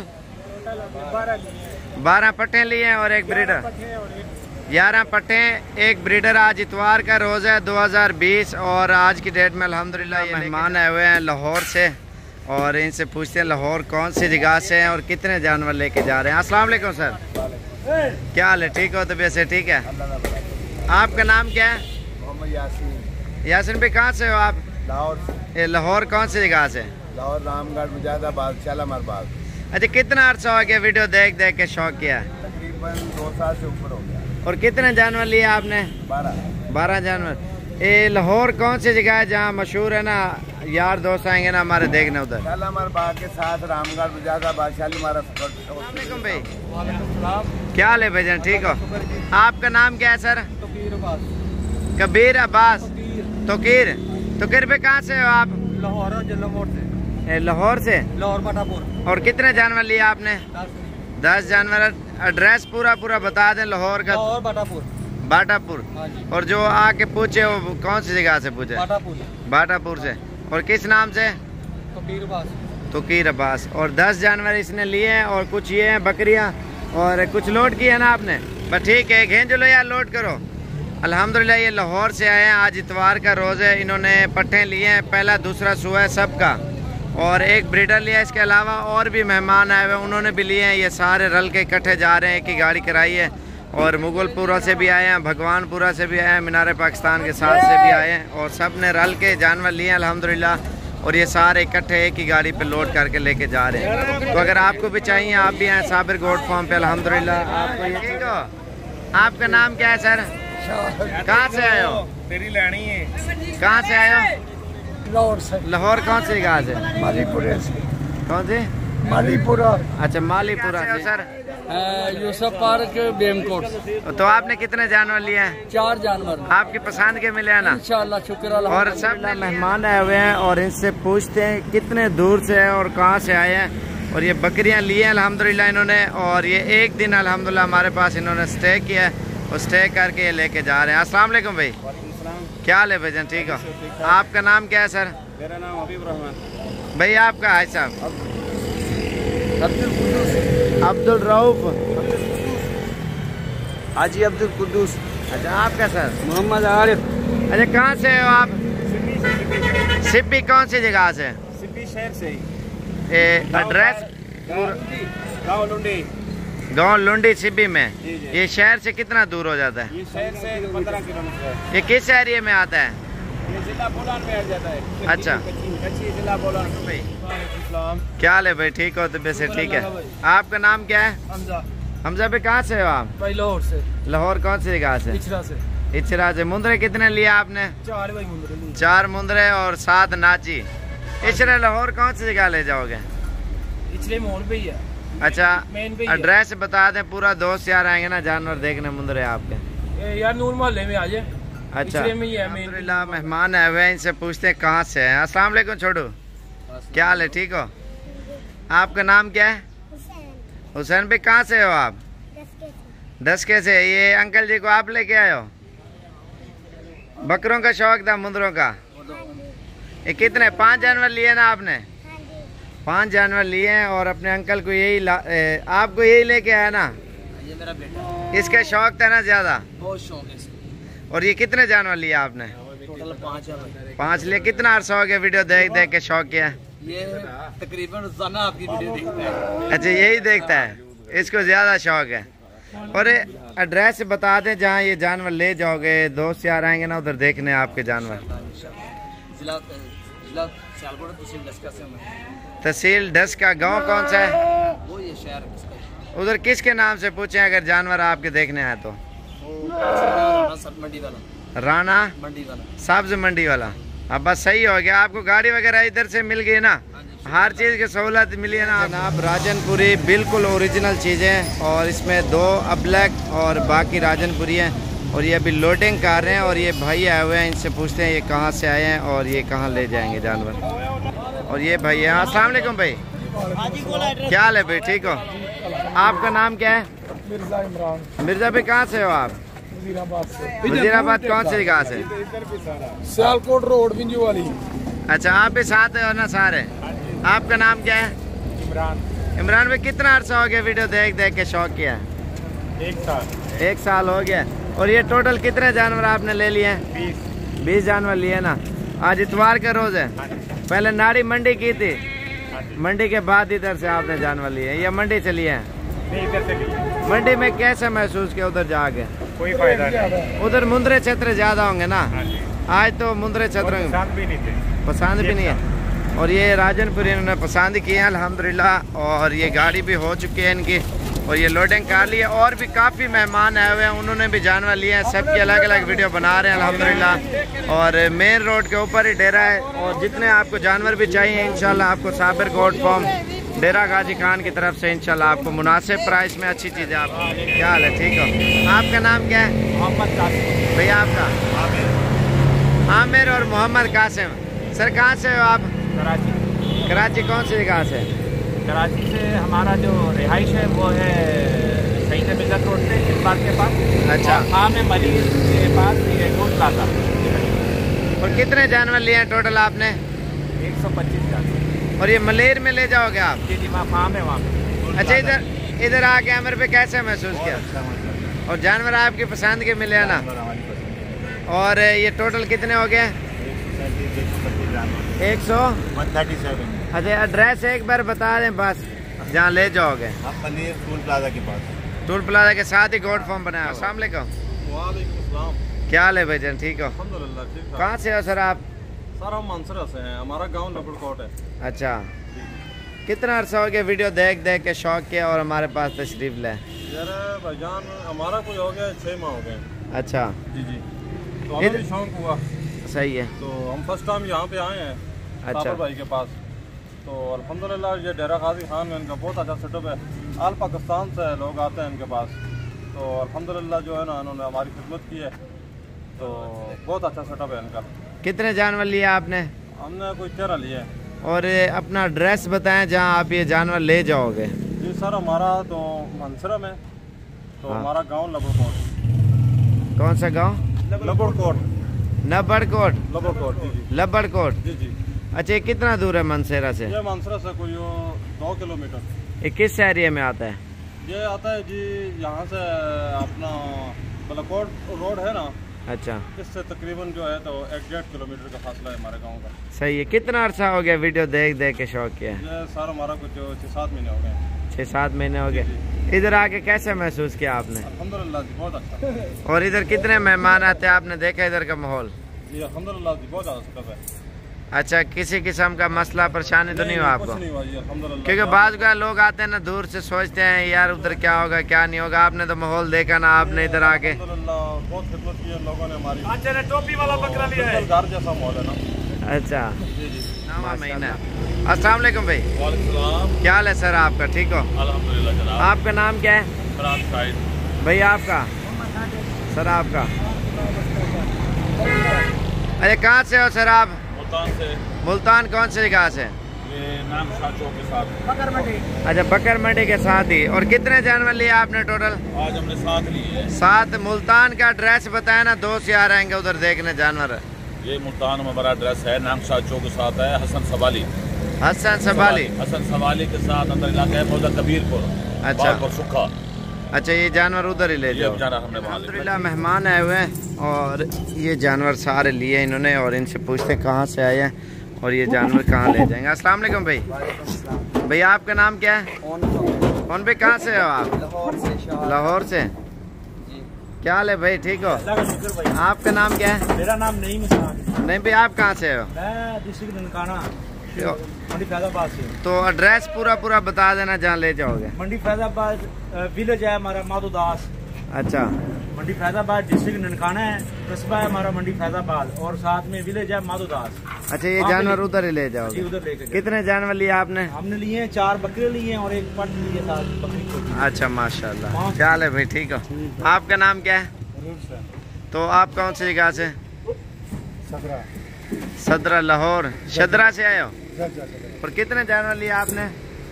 बारह पट्टे लिए हैं और एक ब्रीडर। ग्यारह पट्टे, एक ब्रीडर। आज इतवार का रोज़ है दो हज़ार बीस और आज की डेट में अल्हम्दुलिल्लाह ये मेहमान आए हुए हैं लाहौर से और इनसे पूछते हैं लाहौर कौन सी जगह से हैं और कितने जानवर लेके जा रहे हैं। अस्सलाम वालेकुम सर, क्या हाल है, ठीक हो? तबीयत से ठीक है? आपका नाम क्या है? मोहम्मद यासीन। यासीन भाई कहाँ से हो आप? लाहौर। ये लाहौर कौन सी जगह से? लाहौर, रामगढ़, मुजाहिदाबाद, शालामार बाग। अच्छा, कितना अर्सा हो गया वीडियो देख देख के शौक किया? तकरीबन दो साल से ऊपर हो गया। और कितने जानवर लिए आपने? बारह। बारह जानवर। ये लाहौर कौन सी जगह है जहाँ मशहूर है ना, यार दोस्त आएंगे ना हमारे देखने उधर? शालामार बाग के साथ रामगढ़, मुजाहिदाबाद, शालीमार। वालेकुम भाई, क्या हाल है भाईजान, ठीक हो? आपका नाम क्या है सर? कबीर अब्बास। तोकीर तोकीर पे कहाँ से हो आप? लाहौर से। लाहौर से? लाहौर बाटापुर। और कितने जानवर लिए आपने? दस जानवर। एड्रेस पूरा पूरा बता दें लाहौर का। लाहौर बाटापुर। बाटापुर। और जो आके पूछे वो कौन सी जगह से पूछे? बाटापुर। बाटापुर से। और किस नाम से? तोकीर अब्बास। तोकीर अब्बास। और दस जानवर इसने लिए हैं और कुछ ये हैं बकरियां और कुछ लोड किया ना आपने? बस ठीक है, घेंच लो यार, लोड करो। अल्हम्दुलिल्लाह ये लाहौर से आए हैं, आज इतवार का रोज़ है। इन्होंने पट्टे लिए हैं, पहला दूसरा सुआ है सबका और एक ब्रीडर लिया। इसके अलावा और भी मेहमान आए हुए हैं, उन्होंने भी लिए हैं। ये सारे रल के इकट्ठे जा रहे हैं, एक ही गाड़ी कराई है। और मुगलपुरा से भी आए हैं, भगवानपुरा से भी आए हैं, मीनार पाकिस्तान के साथ से भी आए हैं और सब ने रल के जानवर लिए हैं अल्हम्दुलिल्लाह। और ये सारे इकट्ठे एक ही गाड़ी पे लोड करके लेके जा रहे हैं। तो अगर आपको भी चाहिए, आप भी हैं साबिर गोट फार्म पे अल्हम्दुलिल्लाह। आपको ये ठीक हो? आपका नाम क्या है सर? कहाँ से आए हो? तेरी लेनी है। कहाँ से आए हो? लाहौर से। लाहौर कौन सी जगह से? मालीपुरा से। कौन सी? मालीपुरा। अच्छा, मालीपुरा से। सर यूसुफ पार्क बेमकोट। तो आपने कितने जानवर लिए हैं? चार जानवर आपकी पसंद के मिले हैं ना? इंशाअल्लाह, शुक्र। और सब मेहमान आए हुए हैं और इनसे पूछते हैं कितने दूर से हैं और कहाँ से आए हैं। और ये बकरियां लिए हैं अल्हम्दुलिल्लाह इन्होंने और ये एक दिन अल्हम्दुलिल्लाह हमारे पास इन्होंने स्टे किया है और स्टे करके ये लेके जा रहे हैं। अस्सलाम वालेकुम भाई, क्या हाल है भाईजान, ठीक हो? आपका नाम क्या है सर? मेरा नाम हबीब रहमान। भाई आपका? हाय साहब अब्दुल रऊफ। हाजी अब्दुल कुद्दूस। अच्छा, आपका सर? मोहम्मद आरिफ। अच्छा, कहाँ से हो आप? सिब्बी कौन सी जगह से? सिब्बी शहर से ही। एड्रेस? गाँव लुंडी। गाँव लुंडी सिब्बी में। जी जी। ये शहर से कितना दूर हो जाता है? ये शहर से पंद्रह किलोमीटर है। ये किस एरिया में आता है? ये जिला बोलान में आ जाता है। अच्छा। कच्ची जिला बोलान। भाई क्या हाल है भाई, ठीक हो? तबीयत से ठीक है? आपका नाम क्या है? हमजा। हमजा भाई कहाँ से हो आप? भाई लाहौर से। लाहौर कौन सी जगह से? इचरा से। इचरा से। मुंदरे कितने लिया आपने? चार भाई मुंदरे। चार मुंदरे और सात नाची। इचरा लाहौर कौन सी जगह ले जाओगे? इचरे मोड़ पे ही है। अच्छा, मेन पे ही एड्रेस बता दें, पूरा दोस्त यार आएंगे ना जानवर देखने मुंदरे आपके। है। यार नूर मोहल्ले में आ जाए। अच्छा, इचरे में ही है मेन। अल्हम्दुलिल्लाह मेहमान आए हुए हैं, इनसे पूछते हैं कहाँ से हैं। अस्सलाम वालेकुम छोटू, क्या हाल है, ठीक हो? आपका नाम क्या है? हुसैन भाई कहाँ से हो आप? डस्के से। ये अंकल जी को आप लेके आए हो? बकरों का शौक था, मुंदरों का? ये कितने, पांच जानवर लिए ना आपने? पांच जानवर लिए हैं और अपने अंकल को यही ला, ए, आपको यही लेके आया ना? ये मेरा बेटा। इसका शौक था ना ज्यादा? बहुत शौक है इसको। और ये कितने जानवर लिए आपने? टोटल पाँच है। पांच लिए। कितना अर्सा हो गया वीडियो देख देख के शौक किया? ये तकरीबन रोजाना आपकी वीडियो देखता है। अच्छा, यही देखता है, इसको ज्यादा शौक है। और एड्रेस बता दें जहाँ ये जानवर ले जाओगे, दोस्त यार आएंगे ना उधर देखने आपके जानवर। जिला जिला सियालकोट, तहसील डस्का से हमें। तहसील डस्का। गांव कौन सा है? वो ये शहर किसका? उधर किसके नाम से पूछे अगर जानवर आपके देखने आए तो? मंडी वाला। राणा मंडी वाला। सब्ज मंडी वाला। अब बस सही हो गया, आपको गाड़ी वगैरह इधर से मिल गई ना, हर चीज़ की सहूलत मिली है ना जनाब। राजनपुरी बिल्कुल ओरिजिनल चीज़ें और इसमें दो अब्लैक और बाकी राजनपुरी हैं। और ये अभी लोडिंग कर रहे हैं और ये भाई आए हुए हैं, इनसे पूछते हैं ये कहाँ से आए हैं और ये कहाँ ले जाएंगे जानवर। और ये भाई है। अस्सलाम वालेकुम भाई, क्या हाल है भाई, ठीक हो? आपका नाम क्या है? मिर्जा इमरान। मिर्जा भाई कहाँ से हो आप? वजीराबाद से। वजीराबाद कौन सी जगह से? सियालकोट रोड विंजू वाली। अच्छा, आप भी साथ है ना सारे? आपका नाम क्या है? इमरान। इमरान भाई कितना अर्सा हो गया वीडियो देख देख के शौक किया? एक साल। एक साल हो गया। और ये टोटल कितने जानवर आपने ले लिए हैं? बीस। बीस जानवर लिए ना। आज इतवार का रोज है, पहले नाड़ी मंडी की थी, मंडी के बाद इधर से आपने जानवर लिए या मंडी से लिए हैं? इधर से लिए। मंडी में कैसे महसूस किया उधर जाके? कोई फायदा नहीं। उधर मुंदरे क्षेत्र ज्यादा होंगे ना? आज तो मुंदरे क्षेत्र पसंद भी नहीं थे। पसंद भी नहीं है। और ये राजनपुर इन्होंने पसंद किए हैं अल्हम्दुलिल्लाह। और ये गाड़ी भी हो चुकी है इनकी और ये लोडिंग कर ली है। और भी काफ़ी मेहमान आए हुए हैं, उन्होंने भी जानवर लिए हैं, सबकी अलग अलग वीडियो बना रहे हैं अल्हम्दुलिल्लाह। और मेन रोड के ऊपर ही डेरा है और जितने आपको जानवर भी चाहिए इंशाल्लाह आपको साबिर गोट फार्म डेरा गाजी खान की तरफ से इंशाल्लाह आपको मुनासिब प्राइस में अच्छी चीज़ें आपको। क्या हाल है, ठीक हो? आपका नाम क्या है? मोहम्मद कासिम। भैया आपका? आमिर और मोहम्मद कासिम। सर कहाँ से हो आप? कराची। कराची कौन सी जगह से? कराची से हमारा जो रिहाइश है वो है सईद मिल्लत रोड से इस्पात के पास। अच्छा। हाँ में मरीज के पास ये टोल प्लाजा। और कितने जानवर लिए हैं टोटल आपने? एक सौ पच्चीस जानवर। और ये मलेर में ले जाओगे आप? जी जी, वहाँ फार्म है वहाँ पे। अच्छा, इधर इधर आके अमर पे कैसे महसूस किया? और जानवर आपकी पसंद के मिले हैं ना? और ये टोटल कितने हो गए? एक सौ थर्टी सेवन। अच्छा, एड्रेस एक बार बता दें बस जहाँ ले जाओगे। पनीर टोल प्लाजा के पास। टोल प्लाजा के साथ ही गोट फार्म बनाया। अस्सलाम वालेकुम। क्या हाल है भाईजान, ठीक हो? अल्हम्दुलिल्लाह ठीक है। कहाँ से हो सर आप? सर हम मानसरा से हैं, हमारा गांव लबड़कोट है। अच्छा, कितना अर्सा हो गया वीडियो देख देख के शौक किया और हमारे पास तशरीफ ले? यार भाईजान हमारा कोई हो गया छः माह हो गए। अच्छा जी जी, तो हमें भी शौक हुआ। सही है। तो हम फर्स्ट टाइम यहाँ पे आए हैं अच्छा साबर भाई के पास। तो अल्हम्दुलिल्लाह ये डेरा गाजी खान में इनका बहुत अच्छा सेटअप है। आल पाकिस्तान से लोग आते हैं इनके पास। तो अल्हम्दुलिल्लाह जो है ना इन्होंने हमारी खिदमत की है, तो बहुत अच्छा सेटअप है इनका। कितने जानवर लिए आपने? हमने कोई तेरह लिए। और अपना एड्रेस बताएं जहाँ आप ये जानवर ले जाओगे। जी सर, हमारा तो मानसरा में, तो हाँ। हमारा गांव लबड़कोट। कौन सा गांव? लबड़कोट। नबड़कोट। लबड़कोट जी जी लबड़कोट। जी जी। अच्छा, ये कितना दूर है मनसेरा से? ये मानसरा से कोई यो दो किलोमीटर। ये किस एरिया में आता है? ये आता है जी यहाँ से अपना बलकोट रोड है ना, अच्छा, इससे तकरीबन जो है तो एक डेढ़ किलोमीटर का फासला है हमारे गांव का। सही है। कितना अर्सा हो गया वीडियो देख देख के शौक किया? ये सर हमारा कुछ छः सात महीने हो गए। छः सात महीने हो गए। इधर आके कैसे महसूस किया आपने? अल्हम्दुलिल्लाह जी बहुत अच्छा। और इधर कितने मेहमान आते हैं, आपने देखा इधर का माहौल? जी अल्हम्दुलिल्लाह जी बहुत ज़्यादा सेटअप है। अच्छा, किसी किस्म का मसला परेशानी तो नहीं हुआ आपको? कुछ नहीं हुआ जी अल्हम्दुलिल्लाह। क्योंकि बाद का लोग आते हैं ना दूर से, सोचते हैं यार उधर क्या होगा क्या नहीं होगा। आपने तो माहौल देखा ना, आपने इधर आके अल्हम्दुलिल्लाह बहुत खिदमत की है लोगों ने हमारी। अच्छा ने टोपी वाला बकरा लिया है। घर जैसा माहौल है ना। अच्छा, जी जी। नवा महीना। अस्सलाम वालेकुम भाई, वालेकुम सलाम। क्या हाल है सर आपका, ठीक हो? अल्हम्दुलिल्लाह जनाब। आपका नाम क्या है? फरहान साइद। भैया आपका? सर आपका? अरे कहाँ से हो सर आप? मुल्तान से। मुल्तान कौन सी जगह से? ये नाम शाचों के साथ। अच्छा, बकर मंडी के साथ ही। और कितने जानवर लिए आपने टोटल? आज हमने साथ लिए है। सात। मुल्तान का एड्रेस बताया ना, दोस्त यार आएंगे उधर देखने जानवर। ये मुल्तान में हमारा एड्रेस है, नाम शाचों के साथ है, हसन सवाली। हसन सवाली। हसन सवाली के साथ अंदर इलाका है मौजा कबीरपुर। अच्छा। बागपुर सुखा। अच्छा, ये जानवर उधर ही ले ये जाओ। अब जाना हमने वहाँ ले। अल्हम्दुलिल्लाह मेहमान आए हुए हैं और ये जानवर सारे लिए इन्होंने और इनसे पूछते हैं कहाँ से आए हैं और ये जानवर कहाँ ले जाएंगे। अस्सलाम वालेकुम भाई। भैया आपका नाम क्या है? कौन भाई, कहाँ से हो आप? लाहौर से। लाहौर से। क्या हाल है भाई, ठीक हो? आपका नाम क्या है? मेरा नाम नहीं मिसान। नहीं भाई, आप कहाँ से हो? मैं डिस्ट्रिक्ट ननकाना मंडी फैजाबाद से। तो एड्रेस पूरा पूरा बता देना जहाँ ले जाओगे। मंडी फैजाबाद विलेज है हमारा माधो दास। अच्छा, मंडी फैजाबाद डिस्ट्रिक्ट ननकाना है, कस्बा है हमारा मंडी फैजाबाद और साथ में विलेज है माधो दास। अच्छा, ये जानवर उधर ही ले जाओगे? उधर लेके। कितने जानवर लिए आपने? हमने लिए हैं चार बकरे लिए हैं और एक पट लिए साथ बकरी को। अच्छा माशाल्लाह। क्या हाल है भाई, ठीक हो? आपका नाम क्या है? तो आप कौन सी जगह से? सदरा। सदरा लाहौर शदरा से आए हो? और कितने जानवर लिए आपने?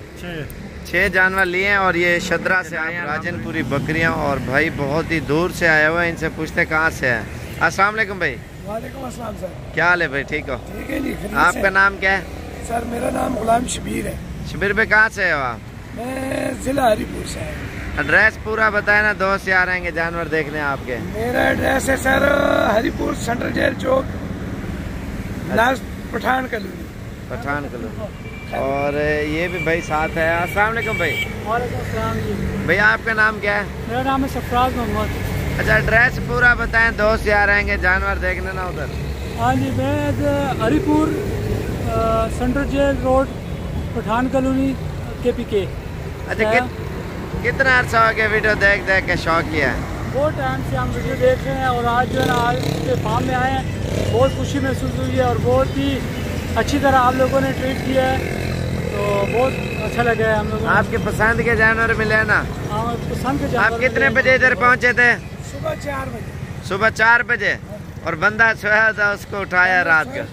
छः जानवर लिए हैं और ये शदरा से आए हैं। राजनपुरी बकरियां और भाई बहुत ही दूर से आए हुए हैं। इनसे पूछते कहाँ से है। अस्सलाम वालेकुम भाई। वालेकुम अस्सलाम सर। क्या हाल है भाई? ठीक हो? ठीक है जी। आपका नाम क्या है? सर मेरा नाम गुलाम शबीर है। शबीर भाई कहाँ से हो आप? मैं जिला हरीपुर से आया। एड्रेस पूरा बताए ना, दोस्त आ रहेंगे जानवर देखने आपके। मेरा एड्रेस है सर हरीपुर सेंट्रल जेल चौक, last Pathan colony. Pathan colony. और ये भी भाई साथ है। अस्सलाम वालेकुम भाई। वालेकुम अस्सलाम जी। भैया आपका नाम क्या है? मेरा नाम है सफराज मोहम्मद। अच्छा एड्रेस पूरा बताएं, दोस्त आ रहेंगे जानवर देखने ना उधर। हाँ जी, मैं Haripur central jail road Pathan colony K P K. अच्छा कि, कितना अर्सा हो गया वीडियो देख देख के शौक किया है? बहुत टाइम से हम वीडियो देख रहे हैं और आज जो है ना आज के फार्म में आए हैं। बहुत खुशी महसूस हुई है और बहुत ही अच्छी तरह आप लोगों ने ट्रीट किया है, तो बहुत अच्छा लगा है हम लोगों को। आपके पसंद के जानवर मिले ना? हाँ, पसंद के जानवर। आप कितने बजे इधर पहुंचे थे? सुबह चार बजे। सुबह चार बजे। और बंदा सोया था, उसको उठाया रात का?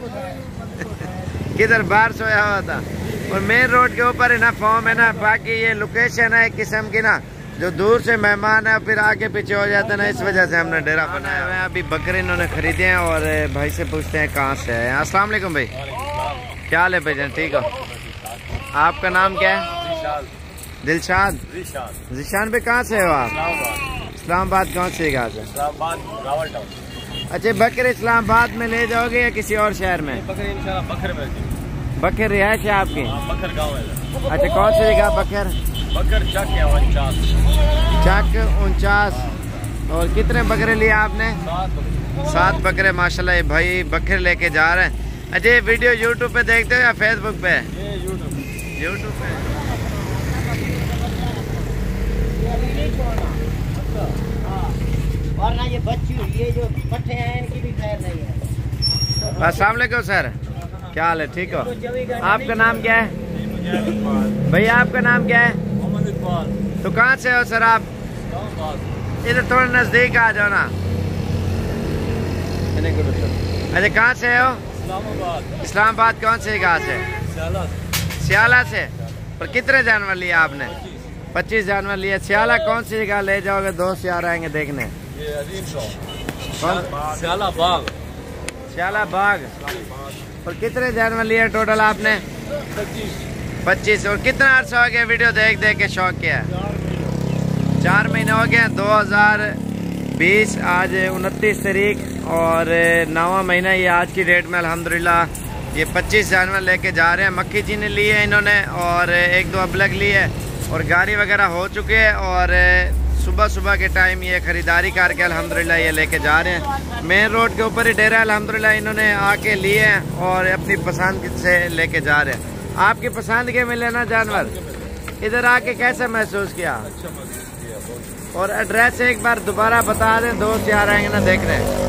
किधर बाहर सोया हुआ था? और मेन रोड के ऊपर है ना फॉर्म है ना। बाकी ये लोकेशन है एक किस्म की ना, जो दूर से मेहमान है फिर आगे पीछे हो जाते हैं ना, इस वजह से हमने डेरा बनाया हुआ है। अभी बकरे इन्होंने खरीदे हैं और भाई से पूछते हैं कहाँ से है। अस्सलाम वालेकुम भाई। क्या हाल है भाईजान? ठीक हो? आपका नाम क्या है? दिलशाद। जिशान भाई कहाँ से हो आप? इस्लामाबाद। कौन सी जगह से? अच्छा बकरे इस्लामाबाद में ले जाओगे या किसी और शहर में? बकर में। बकर रिहायश है आपकी? बकर गाँव है। अच्छा कौन सी जगह बकर? बकर चक है उनचास। चक उनचास। और कितने बकरे लिए आपने? सात बकरे माशाल्लाह। ये भाई बकरे लेके जा रहे हैं। अच्छा ये वीडियो यूट्यूब पे देखते हो या फेसबुक पे? यूट्यूब यूट्यूब पे। और ना ये बच्ची ये जो पट्टे हैं इनकी भी खैर नहीं है। अस्सलाम वालेकुम सर। क्या हाल है? ठीक हो? आपका नाम क्या है भैया? आपका नाम क्या है? तो कहाँ से हो सर आप? इधर थोड़ा नजदीक आ जाओ ना। अच्छा कहाँ से हो? इस्लामाबाद। इस्लामाबाद कौन सी जगह से? सियाला। सियाला से। पर कितने जानवर लिए आपने? पच्चीस जानवर लिए। सियाला कौन सी जगह ले जाओगे? दोस्त यार आएंगे देखने। सियाला बाग। सियाला बाग। और कितने जानवर लिए टोटल आपने? पच्चीस। और कितना अर्सा हो गया वीडियो देख देख के शौक किया? चार महीने हो गए। दो हजार बीस आज उनतीस तारीख और नौवा महीना ये आज की डेट में अल्हम्दुलिल्लाह ये पच्चीस जानवर लेके जा रहे हैं। मक्खी चीनी ली है इन्होंने और एक दो अबलग ली है और गाड़ी वगैरह हो चुके हैं और सुबह सुबह के टाइम ये ख़रीदारी करके अल्हम्दुलिल्लाह ये लेके जा रहे हैं। मेन रोड के ऊपर ही डेरा अल्हम्दुलिल्लाह इन्होंने आके लिए हैं और अपनी पसंद से लेके जा रहे हैं। आपकी पसंद के मिले ना जानवर? इधर आके कैसा महसूस किया? और एड्रेस एक बार दोबारा बता दें, दोस्त यार आएंगे ना देख रहे हैं।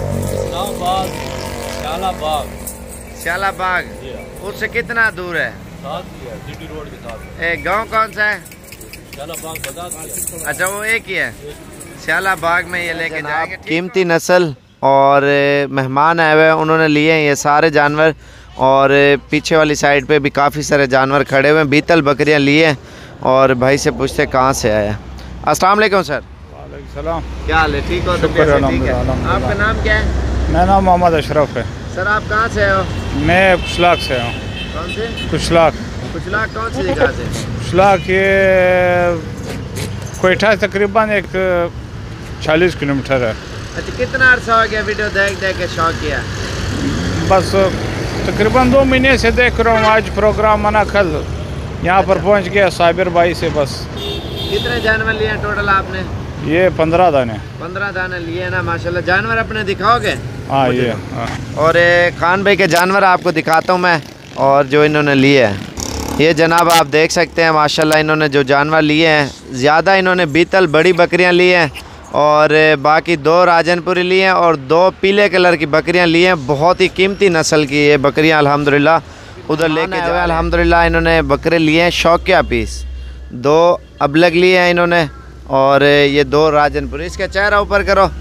सियाला बाग। सियाला बाग। उससे कितना दूर है? जीटी रोड के साथ। एक गांव कौन सा है? सियाला बाग बता। अच्छा वो एक ही है। सियाला बाग में ये लेके जाएंगे। कीमती नस्ल और मेहमान आए हुए उन्होंने लिए हैं ये सारे जानवर और पीछे वाली साइड पे भी काफ़ी सारे जानवर खड़े हुए हैं। बीतल बकरियां लिए और भाई से पूछते कहाँ से आया। अस्सलाम वालेकुम सर। वालेकुम सलाम। क्या हाल है? ठीक हो? तबीयत ठीक है? आपका नाम क्या है? मेरा नाम मोहम्मद अशरफ है। सर आप कहाँ से हो? मैं कुशलाक से हूँ। कौन से? कुशलाक। कुशलाक कौन सी जगह से? कुशलाक ये कोयठा तकरीबन एक चालीस किलोमीटर है। अच्छा कितना अर्सा हो गया वीडियो देख देख के शौक किया? बस तकरीबन दो महीने से देख रहा हूँ। आज प्रोग्राम मना कल यहाँ पर पहुँच गया साबिर भाई से। बस कितने जानवर लिए टोटल आपने? ये पंद्रह दाने। पंद्रह दाने लिए ना माशाल्लाह। जानवर अपने दिखाओगे? हाँ ये हाँ। और खान भाई के जानवर आपको दिखाता हूँ मैं और जो इन्होंने लिए हैं ये जनाब आप देख सकते हैं माशाल्लाह। इन्होंने जो जानवर लिए हैं ज़्यादा इन्होंने बीतल बड़ी बकरियाँ ली हैं और बाकी दो राजनपुरी लिए हैं और दो पीले कलर की बकरियाँ ली हैं। बहुत ही कीमती नस्ल की ये बकरियाँ अल्हम्दुलिल्लाह उधर लेके जाए। अल्हम्दुलिल्लाह इन्होंने बकरे लिए हैं शौकिया पीस। दो अबलग लिए हैं इन्होंने और ये दो राजनपुरी। इसका चेहरा ऊपर करो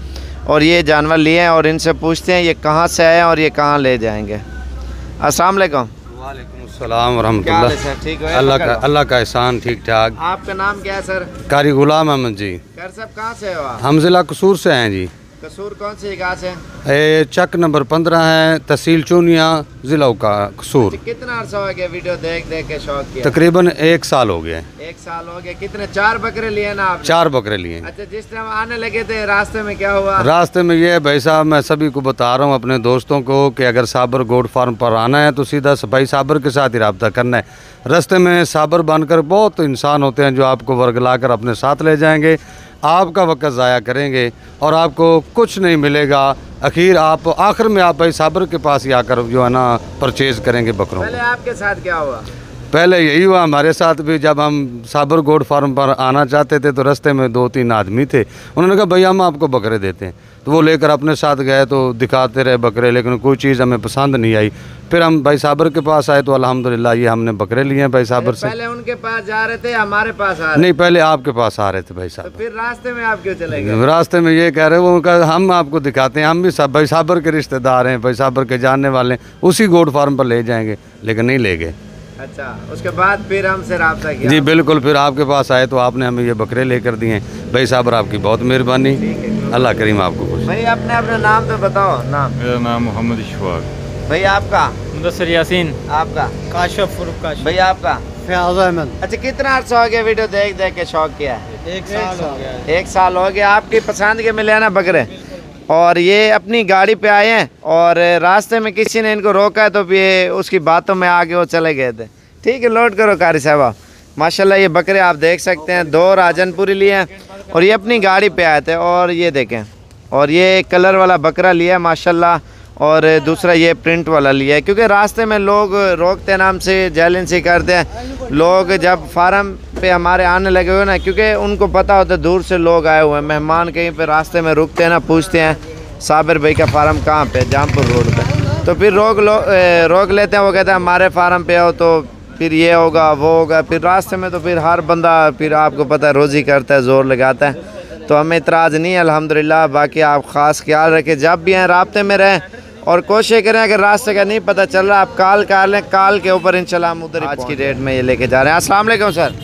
और ये जानवर लिए हैं और इनसे पूछते हैं ये कहाँ से आए हैं और ये कहाँ ले जाएंगे। अस्सलाम वालेकुम। वालेकुम अस्सलाम वरहमतुल्लाह। ठीक है, अल्लाह का अल्लाह का एहसान, ठीक ठाक। आपका नाम क्या है सर? कारी गुलाम अहमद जी। कर सब कहाँ से हो आप? हम जिला कसूर से हैं जी। कसूर कौन सी जगह से? ए, चक नंबर पंद्रह है, तहसील चूनिया, जिला का कसूर। कितना अर्सा हो गया वीडियो देख देख के शौक किया? तकरीबन एक साल हो गया। एक साल हो गया। कितने चार बकरे लिए ना आपने? चार बकरे लिए। अच्छा, जिस टाइम आने लगे थे रास्ते में क्या हुआ? रास्ते में ये भाई साहब, मैं सभी को बता रहा हूँ अपने दोस्तों को कि अगर साबर गोड फार्म पर आना है तो सीधा भाई साबर के साथ ही रब्ता करना है। रास्ते में साबर बनकर बहुत इंसान होते हैं जो आपको वर्गला कर अपने साथ ले जाएंगे, आपका वक्त ज़ाया करेंगे और आपको कुछ नहीं मिलेगा। आखिर आप आखिर में आप भाई साबर के पास ही आकर जो है ना परचेज़ करेंगे बकरों। पहले आपके साथ क्या हुआ? पहले यही हुआ हमारे साथ भी। जब हम साबर गोड फार्म पर आना चाहते थे तो रास्ते में दो तीन आदमी थे, उन्होंने कहा भैया हम आपको बकरे देते हैं, तो वो लेकर अपने साथ गए तो दिखाते रहे बकरे, लेकिन कोई चीज़ हमें पसंद नहीं आई। फिर हम भाई साबर के पास आए तो अल्हम्दुलिल्लाह ये हमने बकरे लिए हैं भाई साबर से। पहले उनके पास जा रहे थे, हमारे पास आ रहे? नहीं, पहले आपके पास आ रहे थे भाई साहब। तो फिर रास्ते में आप क्यों चले गए? रास्ते में ये कह रहे वो कहा हम आपको दिखाते हैं, हम भी सब भाई साबर के रिश्तेदार हैं, भाई साबर के जानने वाले, उसी गोड फार्म पर ले जाएंगे, लेकिन नहीं ले गए। अच्छा, उसके बाद फिर हमसे राब्ता किया? जी बिल्कुल, फिर आपके पास आए तो आपने हमें ये बकरे लेकर दिए। भाई साहब आपकी बहुत मेहरबानी, अल्लाह करीम आपको खुश। भाई अपने अपना नाम तो बताओ। नाम? मेरा नाम मोहम्मद इशफाक। भाई आपका? मुदस्सिर यासीन। आपका? काशिफ फरूक काशिफ। भाई आपका? फयाज अहमद। अच्छा, कितना अर्सा हो गया वीडियो देख देख के शौक किया है? एक साल हो गया। एक साल हो गया। आपकी पसंद के मिले ना बकरे, और ये अपनी गाड़ी पे आए हैं और रास्ते में किसी ने इनको रोका है तो ये उसकी बातों में आगे वो चले गए थे। ठीक है, लोड करो कारी साहब। माशाल्लाह ये बकरे आप देख सकते हैं, दो राजनपुरी लिए हैं और ये अपनी गाड़ी पे आए थे। और ये देखें, और ये कलर वाला बकरा लिया है माशाल्लाह, और दूसरा ये प्रिंट वाला लिया है, क्योंकि रास्ते में लोग रोकते नाम से जैलन से करते हैं। लोग जब फार्म पे हमारे आने लगे हुए ना, क्योंकि उनको पता होता है दूर से लोग आए हुए हैं, मेहमान कहीं पे रास्ते में रुकते हैं ना, पूछते हैं साबिर भाई का फार्म कहाँ पे, जामपुर रोड पे, तो फिर रोक लो ए, रोक लेते हैं। वो कहते हैं हमारे फार्म पे आओ, तो फिर ये होगा वो होगा, फिर रास्ते में तो फिर हर बंदा फिर आपको पता है रोज़ी करता है, ज़ोर लगाता है। तो हमें इतराज़ नहीं है अल्हम्दुलिल्लाह। बाकी आप ख़ास ख्याल रखें, जब भी हैं राब्ते में रहें और कोशिश करें अगर रास्ते का नहीं पता चल रहा आप कॉल कर लें, कॉल के ऊपर इंशाल्लाह हम उधर आज की डेट में ये लेके जा रहे हैं। अस्सलाम वालेकुम सर।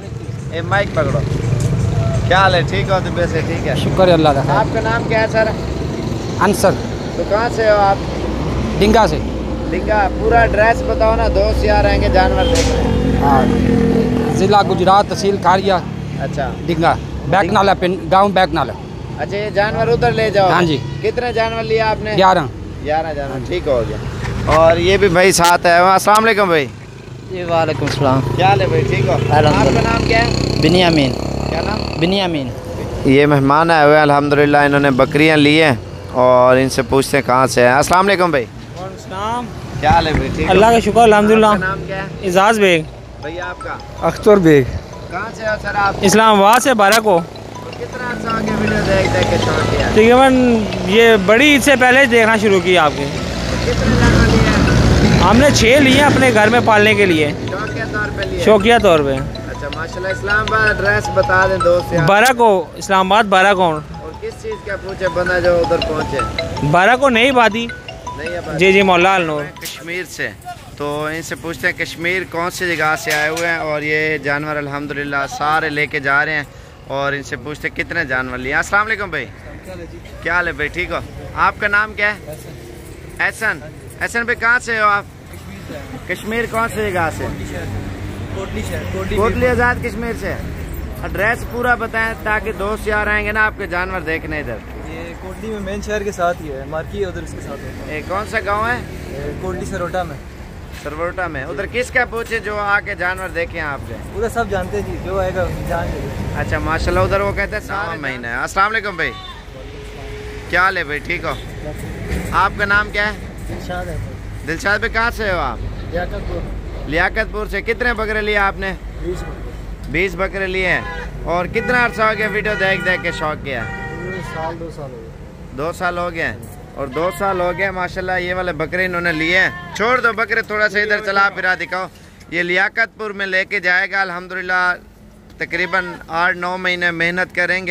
ए माइक पकड़ो। क्या हाल है? ठीक हो? तो वैसे ठीक है, शुक्र अल्लाह का। आपका नाम क्या है सर? अंसर। तो कहाँ से हो आप? डिंगा से। डिंगा। पूरा एड्रेस बताओ ना, दोस्त यार आएंगे जानवर देखने। हाँ, ज़िला गुजरात, तहसील खारिया। अच्छा, डिंगा बैक नाला, पिन गाँव बैक नाला। अच्छा, ये जानवर उधर ले जाओ? हाँ जी। कितने जानवर लिया आपने? ग्यारह। ग्यारह जानवर, ठीक हो गया। और ये भी भाई साथ है। अस्सलाम वालेकुम भाई। जी वालेकुम सलाम। क्या हाल है भाई? ठीक हो? आपका नाम क्या है? बिनियामीन। क्या नाम? बिनियामीन। ये मेहमान आए हुए हैं अल्हम्दुलिल्लाह, इन्होंने बकरियां ली हैं और इनसे पूछते हैं कहाँ से है। अस्सलाम वालेकुम भाई। क्या हाल है भाई? ठीक? अल्लाह का शुक्र अल्हम्दुलिल्लाह। आपका नाम क्या है? इजाज बेग। भैया आपका? अख्तर बेग। कहाँ से हो सर आप? इस्लामाबाद से बारह को। कितना अच्छा हो गया वीडियो देख देख के शौक किया? तकरीबन ये बड़ी ईद से पहले देखना शुरू किया आपके। कितने जानवर लिए हैं? हमने छः लिए अपने घर में पालने के लिए, शौकिया तौर पे लिए? शौकिया तौर पे। अच्छा माशाल्लाह। इस्लामाबाद एड्रेस बता दें दोस्त यार। बारह को, इस्लामाबाद बारह को। और किस चीज़ का पूछे बंदा जो उधर पहुँचे? बारह को नई बादी। नहीं है? जी जी मौला अलनूर। कश्मीर से, तो इनसे पूछते हैं कश्मीर कौन सी जगह से आए हुए हैं और ये जानवर अल्हम्दुलिल्लाह सारे लेके जा रहे हैं। और इनसे पूछते हैं कितने जानवर लिए। अस्सलाम वालेकुम भाई। क्या हाल है भाई? ठीक हो? आपका नाम क्या है? एहसन। एहसन भाई कहाँ से हो आप? कश्मीर कौन सी जगह से? कोटली आज़ाद कश्मीर से। एड्रेस पूरा बताएं ताकि दोस्त यार आएंगे ना आपके जानवर देखने इधर। ये कोटली में मेन शहर के साथ ही है, मार्की है उधर उसके साथ है। कौन सा गाँव है? कोटली सरोटा में। सरवोटा में। उधर किसका पूछे जो आके जानवर देखे आपके? उधर सब जानते जी, जो आएगा जान लेगा। अच्छा माशाल्लाह। उधर वो कहते हैं सात महीने है। अस्सलाम वालेकुम भाई। क्या हाल है भाई? ठीक हो? आपका नाम क्या है? दिलशाद है। दिलशाद भाई कहाँ से हो आप? लियाकतपुर। लियाकतपुर से। कितने बकरे लिए आपने? बीस। बीस बकरे लिए हैं। और कितना अर्सा हो गया वीडियो देख देख के शौक किया? साल दो साल हो गए। दो साल हो गए। और दो साल हो गए माशाल्लाह। ये वाले बकरे इन्होंने लिए हैं। छोड़ दो बकरे, थोड़ा सा इधर चला फिरा दिखाओ। ये लियाकतपुर में लेके जाएगा अल्हम्दुलिल्लाह। तकरीबन आठ नौ महीने मेहनत करेंगे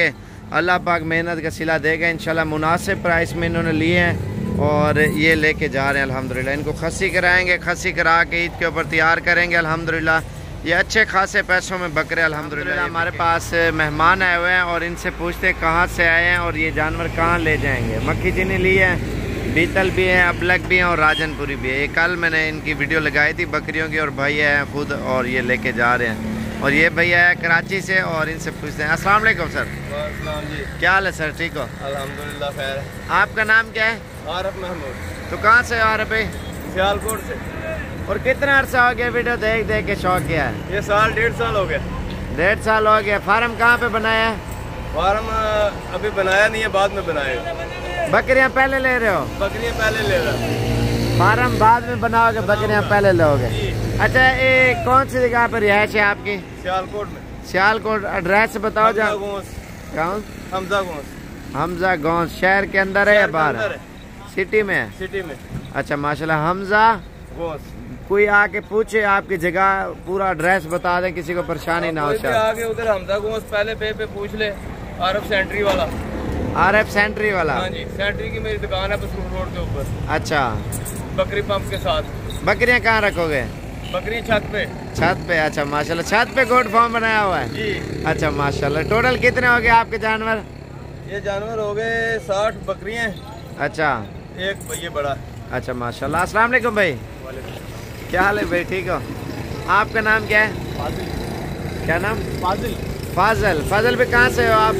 अल्लाह पाक मेहनत का सिला देगा इंशाल्लाह। मुनासिब प्राइस में इन्होंने लिए हैं और ये लेके जा रहे हैं अल्हम्दुलिल्लाह। इनको खस्सी कराएंगे, खस्सी करा के ईद के ऊपर तैयार करेंगे अल्हम्दुलिल्लाह। ये अच्छे खासे पैसों में बकरे अल्हम्दुलिल्लाह। हमारे पास मेहमान आए हुए हैं और इनसे पूछते कहाँ से आए हैं और ये जानवर कहाँ ले जाएंगे। मक्खी चीनी ली है, बीतल भी है, अबलक भी है और राजनपुरी भी है। ये कल मैंने इनकी वीडियो लगाई थी बकरियों की और भैया हैं खुद और ये लेके जा रहे हैं। और ये भैया है कराची से और इनसे पूछते हैं। अस्सलाम वालेकुम सर। जी क्या हाल है सर? ठीक हो? अल्हम्दुलिल्लाह खैर। आपका नाम क्या है? आरफ महमूद। तो कहाँ से आ रहे भाई? सियालकोट से। और कितना अर्सा हो गया वीडियो देख देख के शौक किया है? ये साल डेढ़ साल हो गया। डेढ़ साल हो गया। फार्म कहाँ पे बनाया है? फार्म अभी बनाया नहीं है, बाद में बनाएगा। बकरियाँ पहले ले रहे हो? बकरियाँ पहले ले रहा हूँ। फार्म बाद में बनाओगे, बकरियाँ पहले लोगे? अच्छा, ये कौन सी जगह पर रिहाइश है आपकी? सियालकोट में। सियालकोट। एड्रेस बताओ जा। कौन? हमजा गोंस। हमजा गोंस शहर के अंदर है या बाहर है? सिटी में है? सिटी में। अच्छा माशाल्लाह। हमजा गोंस। कोई आके पूछे आपकी जगह पूरा एड्रेस बता दे, किसी को परेशानी ना हो। आगे उधर हमजा गोंस पहले पे पे पूछ ले। आरफ सेंट्री वाला। आरफ सेंट्री वाला? हाँ जी, सेंट्री की मेरी दुकान है बसरूर रोड के ऊपर। अच्छा। बकरी पंप के साथ। बकरियाँ कहाँ रखोगे? बकरी छत पे। छत पे? अच्छा माशाल्लाह। छत पे गोट फार्म बनाया हुआ है जी। अच्छा माशाल्लाह। टोटल कितने हो गए आपके जानवर? ये जानवर हो गए साठ बकरियाँ। अच्छा। एक भैया बड़ा। अच्छा माशाल्लाह। अस्सलाम वालेकुम भाई। क्या हाल है भाई? ठीक हो? आपका नाम क्या है? फाजिल। क्या नाम? फाजिल। फाजल। फाजल भी कहाँ से हो आप?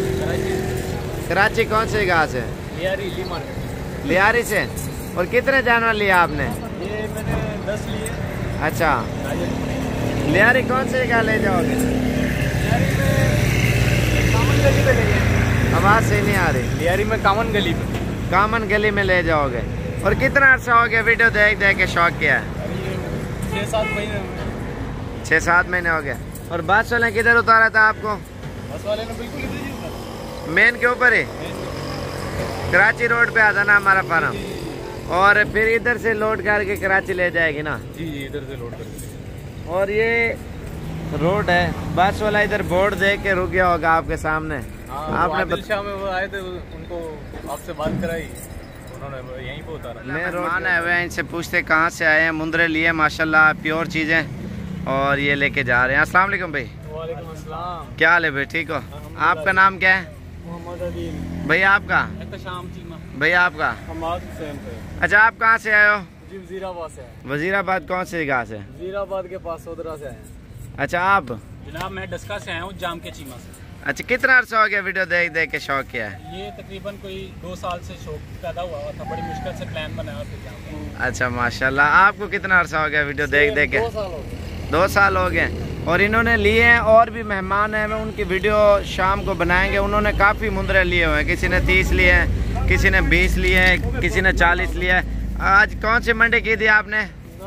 कराची। कौन से जगह से? लियारी। ली मार्केट। लियारी से। और कितने जानवर लिए आपने? ये मैंने दस लिए। अच्छा। लियारी कौन सी जगह ले जाओगे? लियारी में कामन गली में ले जाएंगे। आवाज़ सही नहीं आ रही। लियारी में कामन गली में। कामन गली में ले जाओगे। और कितना अर्सा हो गया वीडियो देख देख के शौक किया है? छः सात महीने। छः सात महीने हो गए। और बस वाले किधर उतारा था आपको? बस वाले ने बिल्कुल इधर ही उतारा। मेन के ऊपर ही? कराची रोड पे आता ना हमारा फार्म। और फिर इधर से लोड करके कराची ले जाएगी ना? जी जी, इधर से लोड करके। और ये रोड है, बस वाला इधर बोर्ड देख के रुक गया होगा आपके सामने। आपने बत... में वो आए थे, उनको आपसे बात कराई, उन्होंने यहीं पे उतारा। मेहमान आए हुए हैं, इनसे पूछते कहाँ से आए हैं। मुंदरे लिए माशाल्लाह, प्योर चीज़ें और ये लेके जा रहे हैं। अस्सलाम वालेकुम भाई। वालेकुम अस्सलाम। क्या हाल है भाई? ठीक हो? आपका नाम क्या है? मोहम्मद अदील। भैया आपका? भैया आपका? हमाद हुसैन। अच्छा, आप कहाँ से आए हो? जी वजीराबाद से आए। वजीराबाद कौन सी जगह से? वजीराबाद के पास सोदरा से आए। अच्छा, आप? जनाब मैं डस्का से आया हूँ, जाम के चीमा से। अच्छा, कितना अर्सा हो गया वीडियो देख देख के शौक किया है? ये तकरीबन कोई दो साल से शौक पैदा हुआ था, बड़ी मुश्किल से प्लान बनाया फिर। अच्छा माशाल्लाह। आपको कितना अर्सा हो गया वीडियो देख देख के? दो साल हो गए। दो साल हो गए। और इन्होंने लिए हैं और भी मेहमान हैं, मैं उनकी वीडियो शाम को बनाएंगे। उन्होंने काफ़ी मुंदरे लिए हुए हैं, किसी ने तीस लिए हैं, किसी ने बीस लिए हैं, किसी ने चालीस लिए हैं। आज कौन सी मंडी की थी आपने?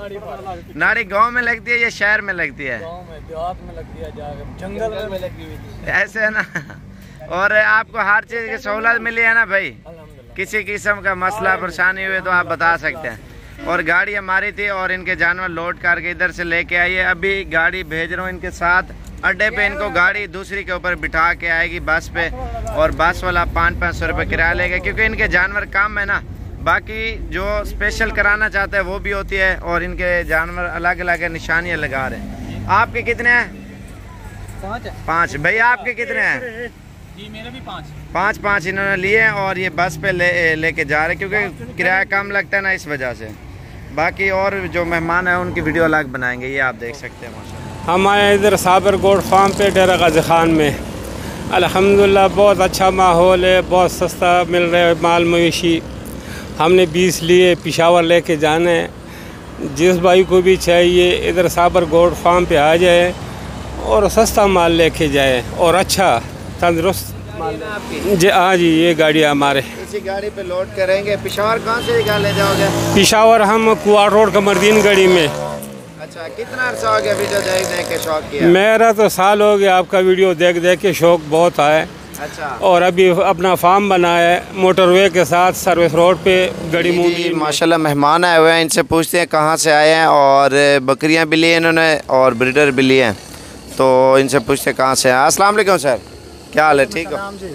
नाड़ी। गांव में लगती है या शहर में लगती है? गांव में, देहात में लगती है, जंगल में लगी हुई थी। ऐसे है ना। और आपको हर चीज़ की सहूलत मिली है ना भाई? किसी किस्म का मसला परेशानी हुई तो आप बता सकते हैं। और गाड़ी हमारी थी और इनके जानवर लोड करके इधर से लेके आइए। अभी गाड़ी भेज रहा हूँ इनके साथ अड्डे पे। इनको गाड़ी दूसरी के ऊपर बिठा के आएगी बस पे, और बस वाला पाँच पाँच सौ रुपये किराया लेगा, क्योंकि इनके जानवर कम है ना। बाकी जो स्पेशल कराना चाहते हैं वो भी होती है। और इनके जानवर अलग अलग निशानियाँ लगा रहे हैं। आपके कितने हैं? पाँच है। पाँच। भैया आपके कितने हैं? जी मेरे भी पाँच। पाँच पाँच इन्होंने लिए हैं और ये बस पे ले लेके जा रहे हैं, क्योंकि किराया कम लगता है ना, इस वजह से। बाकी और जो मेहमान है उनकी वीडियो अलग बनाएंगे, ये आप देख सकते हैं माशाल्लाह। हम आए इधर साबर गोट फार्म पे डेरा गाजी खान में। अल्हम्दुलिल्लाह बहुत अच्छा माहौल है, बहुत सस्ता मिल रहा है माल मवेशी। हमने बीस लिए, पिशावर लेके जाना है। जिस भाई को भी चाहिए इधर साबर गोट फार्म पे आ जाए और सस्ता माल लेके जाए और अच्छा तंदुरुस्त माल। जी हाँ जी, ये गाड़ी हमारे। इसी गाड़ी पे लोड करेंगे। पिशावर कौन सी जगह ले जाओगे? पिशावर हम कुआर रोड कमरदीन गढ़ी में। अच्छा, कितना अर्सा हो गया वीडियो देख देख के शौक किया? मेरा तो साल हो गया आपका वीडियो देख देख के, शौक बहुत है। अच्छा। और अभी अपना फार्म बनाया है मोटरवे के साथ सर्विस रोड पे गड़ी मूवी। माशाल्लाह मेहमान आए हुए हैं, इनसे पूछते हैं कहाँ से आए हैं। और बकरियाँ भी लिए इन्होंने और ब्रीडर भी लिए हैं, तो इनसे पूछते हैं कहाँ से आए। अस्सलाम वालेकुम सर, क्या हाल है? ठीक हो?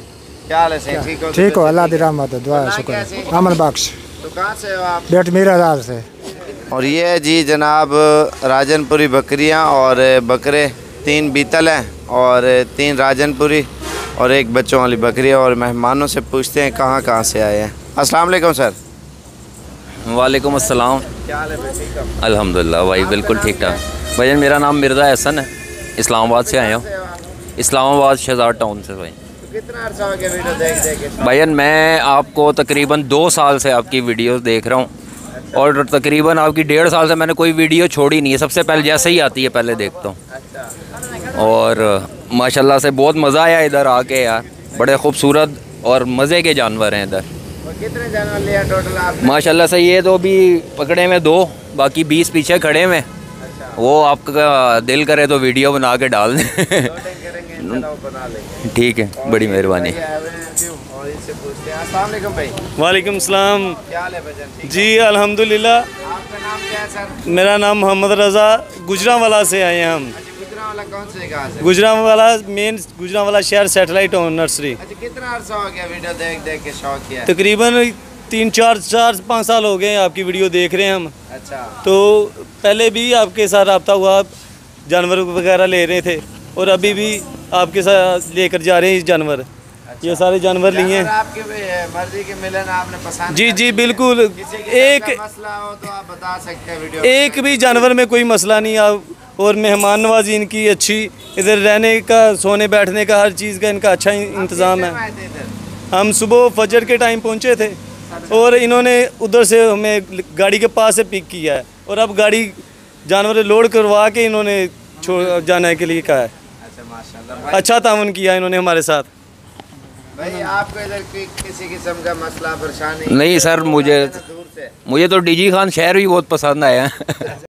क्या हाल है सही? ठीक हो? ठीक हो, अल्लाह दी रहमत है, दुआ है, शुक्र है। अमन बख्श। तो कहाँ से हो आप? बेट मीरादार से। और ये है जी जनाब राजनपुरी बकरियाँ और बकरे, तीन बीतल हैं और तीन राजनपुरी और एक बच्चों वाली बकरी है। और मेहमानों से पूछते हैं कहाँ कहाँ से आए हैं। अस्सलाम वालेकुम सर। वालेकुम अस्सलाम। क्या हाल है भाई? ठीक हो? अल्हम्दुलिल्लाह भाई, बिल्कुल ठीक ठाक। भाई मेरा नाम मिर्ज़ा एहसन है, इस्लामाबाद से आया हूँ, इस्लामाबाद शहजाद टाउन से भाई। तो कितना अर्सा हो गया वीडियो देख देख के? भाईजान मैं आपको तकरीबन दो साल से आपकी वीडियोस देख रहा हूँ और तकरीबन आपकी डेढ़ साल से मैंने कोई वीडियो छोड़ी नहीं है। सबसे पहले जैसे ही आती है पहले देखता हूँ और माशाल्लाह से बहुत मज़ा आया इधर आके यार। बड़े खूबसूरत और मज़े के जानवर हैं इधर। कितने जानवर लिया टोटल आपने? माशाल्लाह से ये तो भी पकड़े में दो, बाकी बीस पीछे खड़े में। वो आपका दिल करे तो वीडियो बना के डाल दें। ठीक है, बड़ी मेहरबानी। वालेकुम सलाम। क्या हाल है भाईजान? जी अल्हम्दुलिल्लाह। आपका नाम क्या है सर? मेरा नाम मोहम्मद रज़ा, गुजरांवाला से आए हैं हम। गुजरांवाला कौन से जगह से? गुजरांवाला मेन गुजरांवाला शहर सैटेलाइट होम नर्सरी। अच्छा, कितना अर्सा हो गया वीडियो देख देख के शौक किया? तकरीबन तीन चार चार पाँच साल हो गए आपकी वीडियो देख रहे हैं हम। अच्छा। तो पहले भी आपके साथ रब्ता हुआ, आप जानवर वगैरह ले रहे थे और अभी भी आपके साथ लेकर जा रहे हैं जानवर। अच्छा। ये सारे जानवर लिए हैं। आपकी मर्जी के मिलन आपने पसंद? जी जी बिल्कुल। एक मसला हो तो आप बता सकते हैं वीडियो। एक भी जानवर में कोई मसला नहीं। आप और मेहमान नवाजी इनकी अच्छी, इधर रहने का, सोने बैठने का, हर चीज़ का इनका अच्छा इंतज़ाम है। हम सुबह फजर के टाइम पहुँचे थे और इन्होंने उधर से हमें गाड़ी के पास से पिक किया है और अब गाड़ी जानवर लोड करवा के इन्होंने छोड़ जाने के लिए कहा है। अच्छा माशाल्लाह, अच्छा ताउन किया इन्होंने हमारे साथ। भाई आपको इधर किसी किस्म का मसला परेशानी? नहीं सर, मुझे मुझे तो डीजी खान शहर भी बहुत पसंद आया।